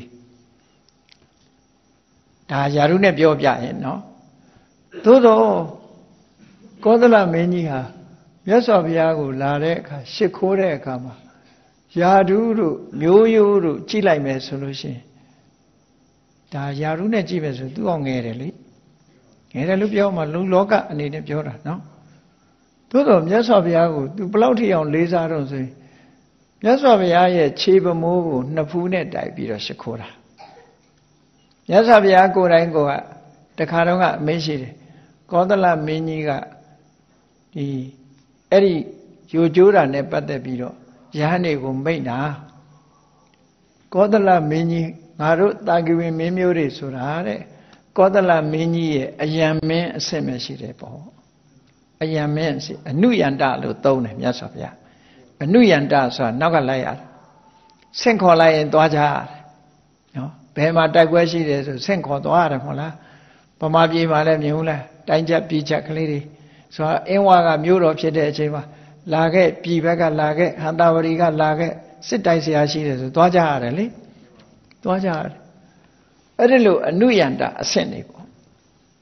ဒါယာရုနဲ့ပြောပြရင်နော်သို့တော့ကောသလမင်းကြီးဟာမြတ်စွာဘုရားကိုလာတဲ့အခါရှ िख ိုးတဲ့အခါမှာယာရုတို့မျိုးရိုးတို့ကြည့်လိုက်မယ်ဆိုလို့ရှိရင်ဒါယာရုနဲ့ကြည့်မယ်ဆိုသူ့အောင်ငယ်တယ်လေငယ်တယ်လို့ပြောမှလူလောကအနေနဲ့ပြောတာနော်သို့တော့မြတ်စွာဘုရားကိုသူဘလောက်ထိအောင်လေးစားတော့ဆိုရင်မြတ်စွာဘုရားရဲ့ခြေပမိုးကိုနှစ်ဖူးနဲ့တိုက်ပြီးတော့ရှ िख ိုးတာမြတ်စွာဘုရားကိုယ်တိုင်ကတခါတော့ကအမေးရှိတယ်ကောသလမင်းကြီးကအဲ့ဒီယိုကျိုးတာနဲ့ပတ်သက်ပြီးတော့ယဟန်တွေကိုမိန့်တာကောသလမင်းကြီးငါတို့တာဂိဝင်မင်းမျိုးတွေဆိုတာတဲ့ကောသလမင်းကြီးရဲ့အယံမင်းအဆင့်ပဲရှိတယ်ပေါ့အယံမင်းအဆင့်အနုယန္တလို့သုံးတယ်မြတ်စွာဘုရားအနုယန္တဆိုတာနောက်ကလိုက်ရတယ်ဆင့်ခေါ်လိုက်ရင်သွားကြရတယ်နော်ဘယ်မှာတိုက်ပွဲရှိတယ်ဆိုဆင့်ခေါ်သွားရတယ်မဟုတ်လားဗမာပြည်မှာလည်းမြင်ဘူးလားတိုင်းချက်ပြည်ချက်ကလေးတွေဆိုတော့အင်းဝါကမြို့တော်ဖြစ်တဲ့အချိန်မှာလာခဲ့ပြည်ဘက်ကလာခဲ့ဟန္တာဝရီကလာခဲ့စစ်တိုက်ဆရာရှိတယ်ဆိုသွားကြရတယ်လေသွားကြရတယ်အဲ့ဒီလိုအနုယန္တအဆင့်နေပေါ့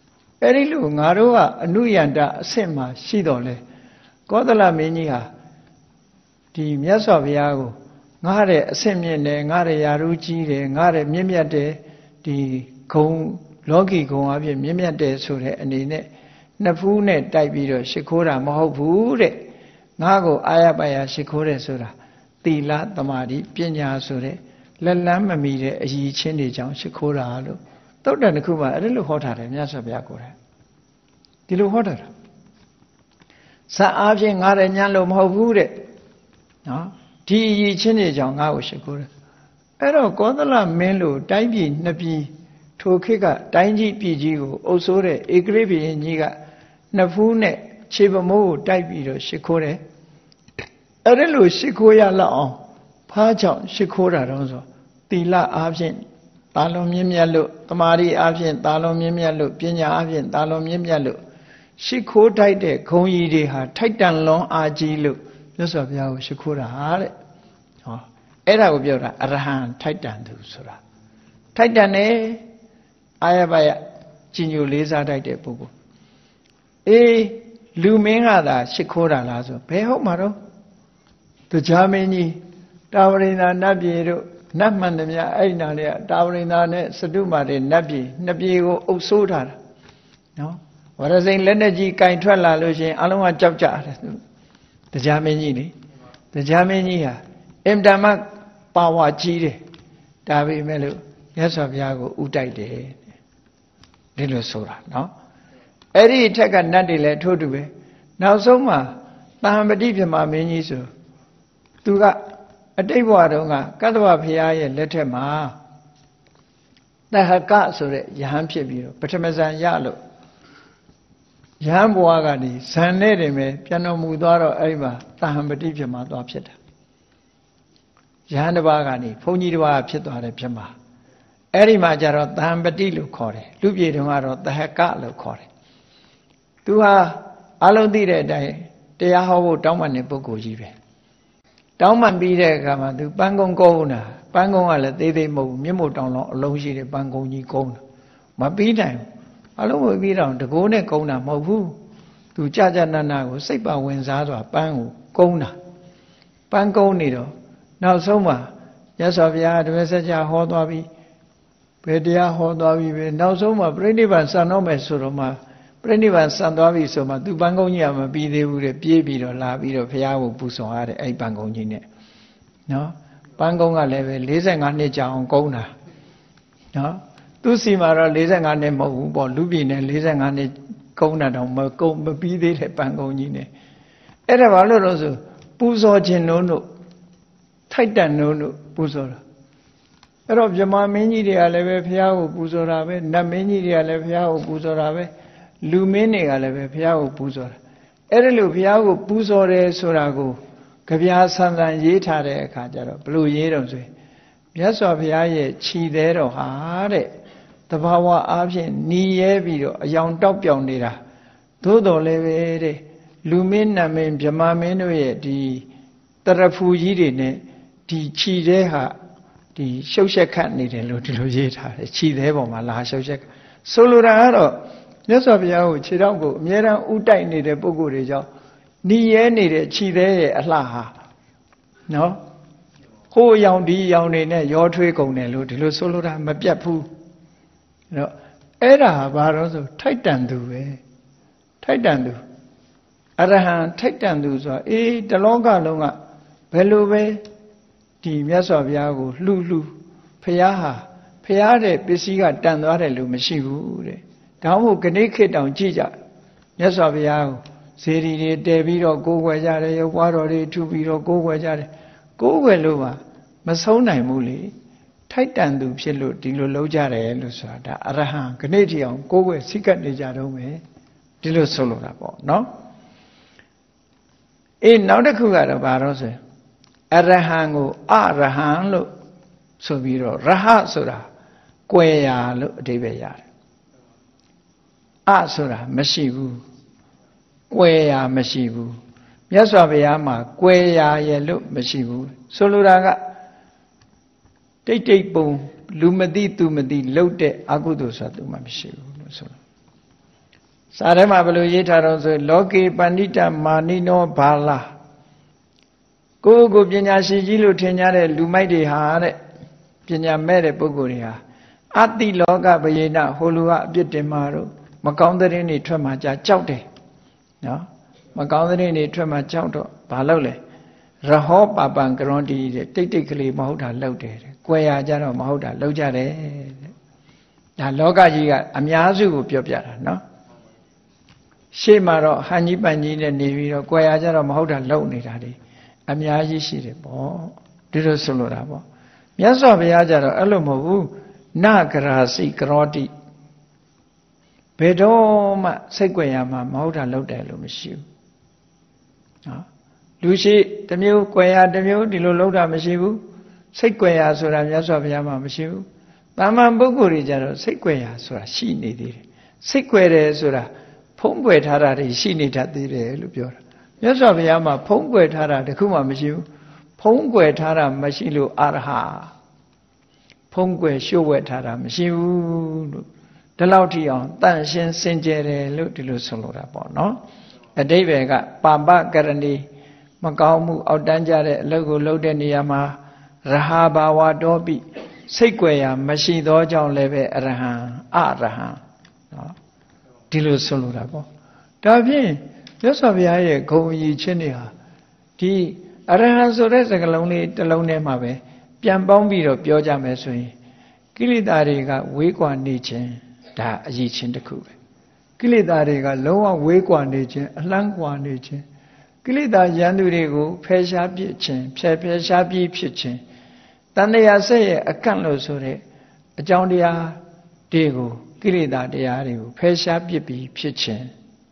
အဲ့ဒီလိုငါတို့ကအနုယန္တအဆင့်မှာရှိတော်လဲကောသလမင်းကြီးဟာဒီမြတ်စွာဘုရားကိုငါတဲ့အဆင့်မြင့်တယ်ငါတဲ့ယာရုကြီးတယ်ငါတဲ့မြင့်မြတ်တယ်ဒီဂုံလောကီဂုံအဖြစ်မြင့်မြတ်တယ်ဆိုတဲ့အနေနဲ့နှစ်ဖူးနဲ့တိုက်ပြီးတော့ရှ िख ိုးတာမဟုတ်ဘူးတဲ့ငါကိုအာရပါရရှ िख ိုးတယ်ဆိုတာသီလသမာဓိပညာဆိုတဲ့လက်လန်းမမီတဲ့အရည်ချင်းတွေကြောင့်ရှ िख ိုးတာလို့သုတ်တန်တစ်ခုမှအဲ့လိုဟောထားတယ်မြတ်စွာဘုရားကိုယ်တိုင်ဒီလိုဟောတာဇာအားဖြင့်ငါတဲ့ညံလို့မဟုတ်ဘူးတဲ့နော်ဒီအရည်ချင်းတွေကြောင့်ငါ့ကိုရှ िख ိုးတယ်အဲ့တော့ကောသလမင်းလို့တိုင်းပြည်နှစ်ပြည်ထိုခေတ်ကတိုင်းကြီးပြည်ကြီးကိုအုပ်စိုးတဲ့ဧကရာဇ်ဘုရင်ကြီးကနှစ်ဖူးနဲ့ခြေပမိုးကိုတိုက်ပြီးတော့ရှ िख ိုးတယ်အဲ့ဒီလိုရှ िख ိုးရလောက်အောင်ဖားကြောင့်ရှ िख ိုးတာတော့ဆိုသီလအားဖြင့်တာလွန်မြင့်မြတ်လို့တမာရီအားဖြင့်တာလွန်မြင့်မြတ်လို့ပညာအားဖြင့်တာလွန်မြင့်မြတ်လို့ရှ िख ိုးတိုက်တဲ့ဂုံကြီးတွေဟာထိုက်တန်လွန်အားကြီးလို့မြတ်စွာဘုရားကိုရှ िख ိုးတာတဲ့ဟောအဲ့ဒါကိုပြောတာအရဟံထိုက်တန်သူဆိုတာထိုက်တန်တယ်အာရပါယကြီးညိုလေးစားတိုက်တဲ့ပုဂ္ဂိုလ်အေးလူမင်းကသာရှ िख ိုးတာလားဆိုဘယ်ဟုတ်မှာတော့တရားမင်းကြီးတာဝရိန္ဒာနတ်ပြည်တို့နတ်မှန်သမျှအဲ့နာတွေကတာဝရိန္ဒာနဲ့စတုမာတွေနတ်ပြည်နှစ်ပြည်ကိုအုပ်စိုးထားတာနော်ဝရစိန်လက်နဲ့ကြီးကင်ထွက်လာလို့ရှိရင်အလုံးကကြောက်ကြတယ်တရားမင်းကြီးလေတရားမင်းကြီးဟာအင်တမပါဝါကြီးတယ်ဒါပေမဲ့လို့မြတ်စွာဘုရားကိုဥတိုက်တယ်ဒီလိုဆိုတာနော်အဲ့ဒီအထက်ကနတ်တွေလည်းထို့တူပဲနောက်ဆုံးမှာတဟံပတိပြမမင်းကြီးဆိုသူကအတိတ်ဘဝတုန်းကကတ္တဝဘုရားရဲ့လက်ထက်မှာတဟကဆိုတဲ့ယဟန်ဖြစ်ပြီးတော့ပထမဇန်ရလို့ယဟန်ဘဝကနေဇန်နဲ့တင်ပဲပြန်တော်မူသွားတော့အဲ့ဒီမှာတဟံပတိပြမသွားဖြစ်တာယဟန်တစ်ပါးကနေဘုန်းကြီးတစ်ပါးဖြစ်သွားတယ်ပြမအဲ့ဒီမှာကျတော့တဟံပတိလို့ခေါ်တယ်လူပြေတုန်းကတော့တဟကလို့ခေါ်တယ်သူဟာအလုံးသိတဲ့အတိုင်းတရားဟောဖို့တောင်းပန်တဲ့ပုဂ္ဂိုလ်ကြီးပဲတောင်းပန်ပြီးတဲ့အခါမှာသူပန်းကုန်းကုန်းတာပန်းကုန်းကလည်းသေးသေးမဟုတ်ဘူးမြင့်မို့တောင်လုံးအလုံးရှိတဲ့ပန်းကုန်းကြီးကုန်းတာမပြီးနိုင်ဘူးအလုံးမပြီးတော့တကိုးနဲ့ကုန်းတာမဟုတ်ဘူးသူကြာကြာနာနာကိုစိတ်ပါဝင်စားစွာပန်းကိုကုန်းတာပန်းကုန်းနေတော့နောက်ဆုံးမှာမြတ်စွာဘုရားဓမ္မစကြာဟောသွားပြီးဘယ်တရားဟောသွားပြီးပဲနောက်ဆုံးမှာပြိဋိဘံစံတော့မယ်ဆိုတော့မှပြိဋိဘံစံသွားပြီဆိုမှသူပန်းကုန်းကြီးကမပြီးသေးဘူးတဲ့ပြေးပြီးတော့လာပြီးတော့ဘုရားကိုပူဇော်ရတယ်အဲ့ပန်းကုန်းကြီးနဲ့နော်ပန်းကုန်းကလည်းပဲ45နှစ်ကြာအောင်ကုန်းတာနော်သူစီမှာတော့45နှစ်မဟုတ်ဘူးပေါ့လူပြည်နဲ့45နှစ်ကုန်းတာတော့မပြီးသေးတဲ့ပန်းကုန်းကြီးနဲ့အဲ့ဒါဘာလို့လဲဆိုပူဇော်ခြင်းတို့ထိုက်တန်တို့ပူဇော်တာအဲ့တော့ဗြဟ္မာမင်းကြီးတွေကလည်းပဲဘုရားကိုပူဇော်တာပဲနတ်မင်းကြီးတွေကလည်းဘုရားကိုပူဇော်တာပဲလူမင်းတွေကလည်းပဲဘုရားကိုပူဇော်တာအဲ့ဒါလို့ဘုရားကိုပူဇော်တယ်ဆိုတာကိုကြပြာဆန်ဆန်ရေးထားတဲ့အခါကျတော့ဘလို့ရေးတော့ဆိုရင်မြတ်စွာဘုရားရဲ့ခြိသေးတော်ဟာတဲ့တဘာဝအားဖြင့်နီးရဲပြီးတော့အယောင်တောက်ပြောင်နေတာသို့တော်လည်းပဲတဲ့လူမင်းနတ်မင်းဗြဟ္မာမင်းတို့ရဲ့ဒီတရဖူကြီးတွေနဲ့ဒီခြိသေးဟာဒီရှုပ်ရှက်ခတ်နေတယ်လို့ဒီလိုရေးထားတယ်ခြိသေးပေါ်မှာလာရှုပ်ရှက်ဆိုလိုတာကတော့မြတ်စွာဘုရားကိုခြေထောက်ကိုအမြဲတမ်းဥတိုက်နေတဲ့ပုဂ္ဂိုလ်တွေကြောင့်နီးရဲနေတဲ့ခြိသေးရဲ့အလှဟာနော်ဟိုရောင်ဒီရောင်တွေနဲ့ရောထွေးကုန်တယ်လို့ဒီလိုဆိုလိုတာမပြတ်ဘူးအဲ့ဒါဘာလို့ဆိုထိုက်တန်သူပဲထိုက်တန်သူအရဟံထိုက်တန်သူဆိုတော့တလောကလုံးကဘယ်လိုပဲဒီမြတ်စွာဘုရားကိုလှူဖရာဟာဖရာတဲ့ပစ္စည်းကတန်သွားတယ်လို့မရှိဘူးတဲ့ဒါမှမဟုတ်ခဏခေတ်တောင်ကြည့်ကြမြတ်စွာဘုရားကိုဇေဒီတွေတည်ပြီးတော့ကိုးကွယ်ကြတယ်ရုပ်ပွားတော်တွေထူပြီးတော့ကိုးကွယ်ကြတယ်ကိုးကွယ်လို့ပါမဆုံးနိုင်ဘူးလေထိုက်တန်သူဖြစ်လို့ဒီလိုလုပ်ကြတယ်လို့ဆိုတာဒါအရဟံခဏတိအောင်ကိုးကွယ်စိတ်ကပ်နေကြတော့မယ်ဒီလိုဆိုလိုတာပေါ့နော်နောက်တစ်ခုကတော့ဘာလို့ဆိုအရဟံကိုအရဟံလို့ဆိုပြီးတော့ရဟဆိုတာကွယ်ရာလို့အဓိပ္ပာယ်ရတယ်အဆိုတာမရှိဘူးကွယ်ရာမရှိဘူးမြတ်စွာဘုရားမှာကွယ်ရာရဲ့လို့မရှိဘူးဆိုလိုတာကတိတ်တိတ်ပုံလူမသိသူမသိလှုပ်တဲ့အကုသိုလ်ဆိုတာသူမှမရှိဘူးလို့ဆိုလို့ Sarema Balu Yetaron, so Loki Pandita Manino Bala. Go Pinya Shijilu Tenyare, Lumaidi Hare, Pinya Mere Buguria. Ati Loga Bayena, Holua Bitimaro, Macounderini Tremaja Choute. No? Macounderini Trema Chauto, Balole. Raho Papan Grondi, technically Mahuda loaded. Quaya Jaro Mahuda, Lojare. Loga Yiga, Amiazu Piopia, no? Shemaro, Hani Bani, and Navy, Quaya Jaro Mahuda loaded. Amiaji Shiri, Dido Solorabo. Yaso Viajaro, Alumu, Nagrasi Groti. Pedoma, Sequayama, Mahuda loaded Lumishu. Lucy, the mule, Quaya, the mule, the Loda Mashibu, Sequaya, Sura, Yaso Yama Mashibu. Taman Buguri Jaro, Sequaya, Sura, she needed. Sequere Sura, Pongwe Tarari, she needed the Lupio. Yaso Yama, Pongwe Tara, the Kuma Mashibu, Pongwe Tara, Mashilu Arha, Pongwe Showe Tara, Mashibu, the Laution, Tanshin Singere, Lutilu Solora, no? A day got Pamba Garandi. Macaumu Audanjare, Logo Lodeniama, Rahabawa Dobi, Sequaya, Mashido John Leve, Arahan, Arahan. Dilu Solurabo. Davi, Yosavia, go ye chinia. Di Arahan Sores, a lonely, the lonely Mabe, Piambombi of Pioja Mesui, Kilidariga, Wekwan Niche, da Yichin the Kube. Kilidariga, Loa Wekwan Niche, Langwan Niche. Kilida Yandurigo, Pesha Pitchin, Pesha Pitchin. Tandea say a canlo sore, a Johndia Digo, Kilida Diario, Pesha Pipi Pitchin.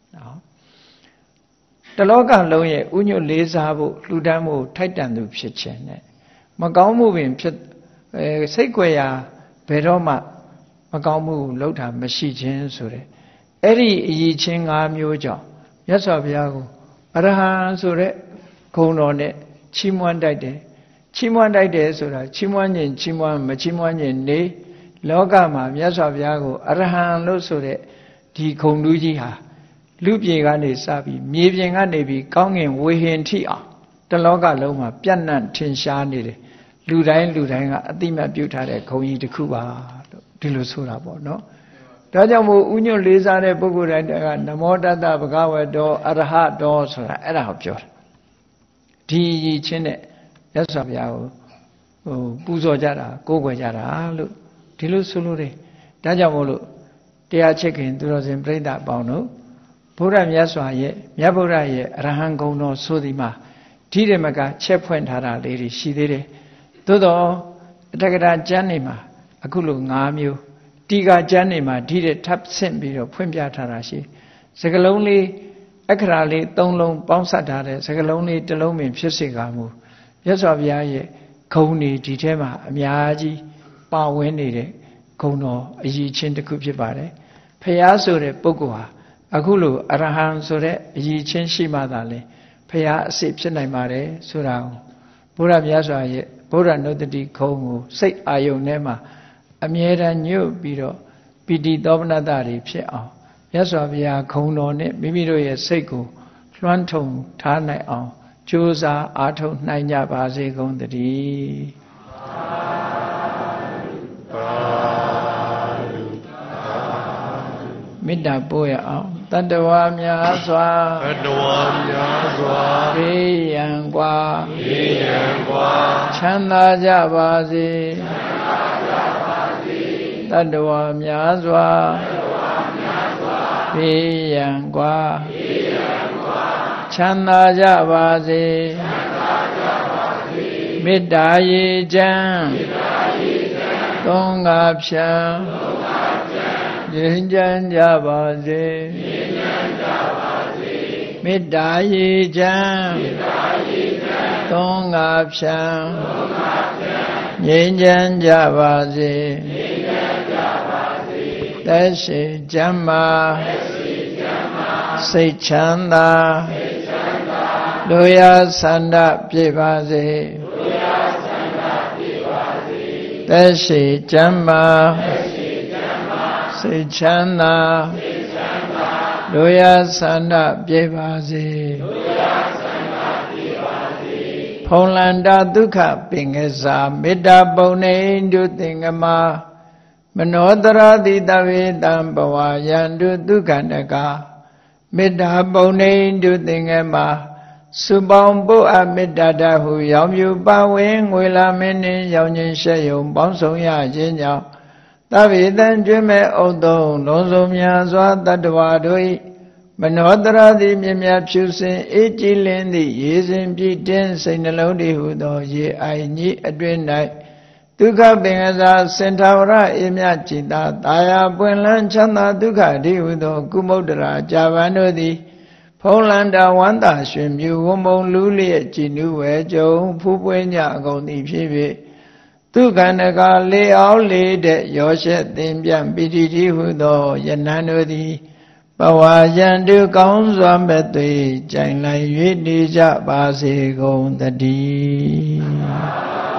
The Logan Loye, Unyo Lezabo, Ludamo, Titan Pitchin. Macau moving Pit Sequaya, Peroma, Macaumu, Lota, Machichin Sore. Eri Yichin Amioja, Yes of Yago. Arahan Sure, Konone, Chimwan Dide, Sura, Chimwan in Chimwan, Machimwan in Ne, Logama, Yasav Yago, Arahan Losure, Di Kondujiha, Lupiegani Sabi, Mivian Nebi, Kongin, Wehin Tia, the Loga Loma, Pianan, Tinshani, Ludain, Atima Butare, Koi de Cuba, Dilusura, no? Rajamu Unyo Lizare Bugura, Namoda Bagawa do, Araha do, Arahapjor. Di Chine, Yasabia, Buzo Jara, Gogo Jara, Tilusulure, Dajamulu, they are checking to us in Breda Bono, Puram Yaswaye, Yaburaye, Rahango no Sudima, Tidemaga, Chepoint Hara lady, she did it. Todo, Tagada Janima, Akulu Ngamu. Tiga Janima did a tap sembi of Pumbia Tarashi. Segalonly, Akrali, Tonlong, Bonsatare, Segalonli, Delomi, Physicamu. Yes of Yaye, Koni, Ditema, Miaji, Pawene, Kono, a ye chin the Kupibare. Payasure, Bogua, Akulu, Arahan Sore, ye chin Shimadale, Paya Sipsenamare, Surao. Pura Yasaye, Pura Notati Kongo, say Ayo Nema. Amiera knew Biro, Pidi Dobnadari, Pia, Yasavia, Konone, Mimiro Seko, Flanton, Tarne, Josa, Ato, Nanya Bazi, Gondari. Midda Boya, Tandawamia Swa, Yangwa, Chanda Jabazi. Tadwa Myazwa Viyangwa Chanda Javazi Midayi Jan Tongapsha Jinjan Javazi Midayi Jan Tongapsha Jinjan Javazi Dashi Jamma Seichanda Loya Sanda Pivazi Dashi Jamma Seichanda လိုရာဆန္ဒပြေပါစေဖုံလန္တာဒုက္ခပင်ကစားမေတ္တာပုံနေတုသင်္ကမမနောတရာတိတဝေတံဘဝယန္တုဒုက္ခနကမေတ္တာပုံနေတုသင်္ကမစုပေါင်းပုအမေတ္တာတဟုရောင်မြူပါဝင်ငွေလာမင်းနှင့်ရောင်ခြင်းရှက်ယုံပေါင်းဆောင်ရခြင်းကြောင့်သဗ္ဗေတံကျွမ်းမဲ့ဥဒ္ဒုံလုံးစုံများစွာတတ္တဝါတို့၏မနောတရာတိမြမြဖြူစင်အေးကြည်လင်းသည့်ရေစဉ်ပြည့်တင်းစိတ်နှလုံးတည်ဟုသောရေအိုင်ကြီးအတွင်၌ဒုက္ခပင်ကစားစင်ထာဝရအေမြจิตာတာယာပွင့်လန်းချမ်းသာဒုက္ခတိဟုသောကုမုဒ္ဒရာကြာပန်တို့သည်ဖုံးလန္တာဝန္တာရွှင်မြူဝမုံလူလျက်ကြည်နူးဝဲကြုံဖူးပွင့်ကြအကုန်သည်ဖြစ်၍ဒုက္ခနကလေအောင်လေတဲ့ရောရှက်သင်ပြန်ပိဋိတိဟုသောယနံတို့သည်ဘဝယန္တုကောင်းစွာမဲ့သွေကြိုင်လိုက်၍နေကြပါစေကုန်သတည်း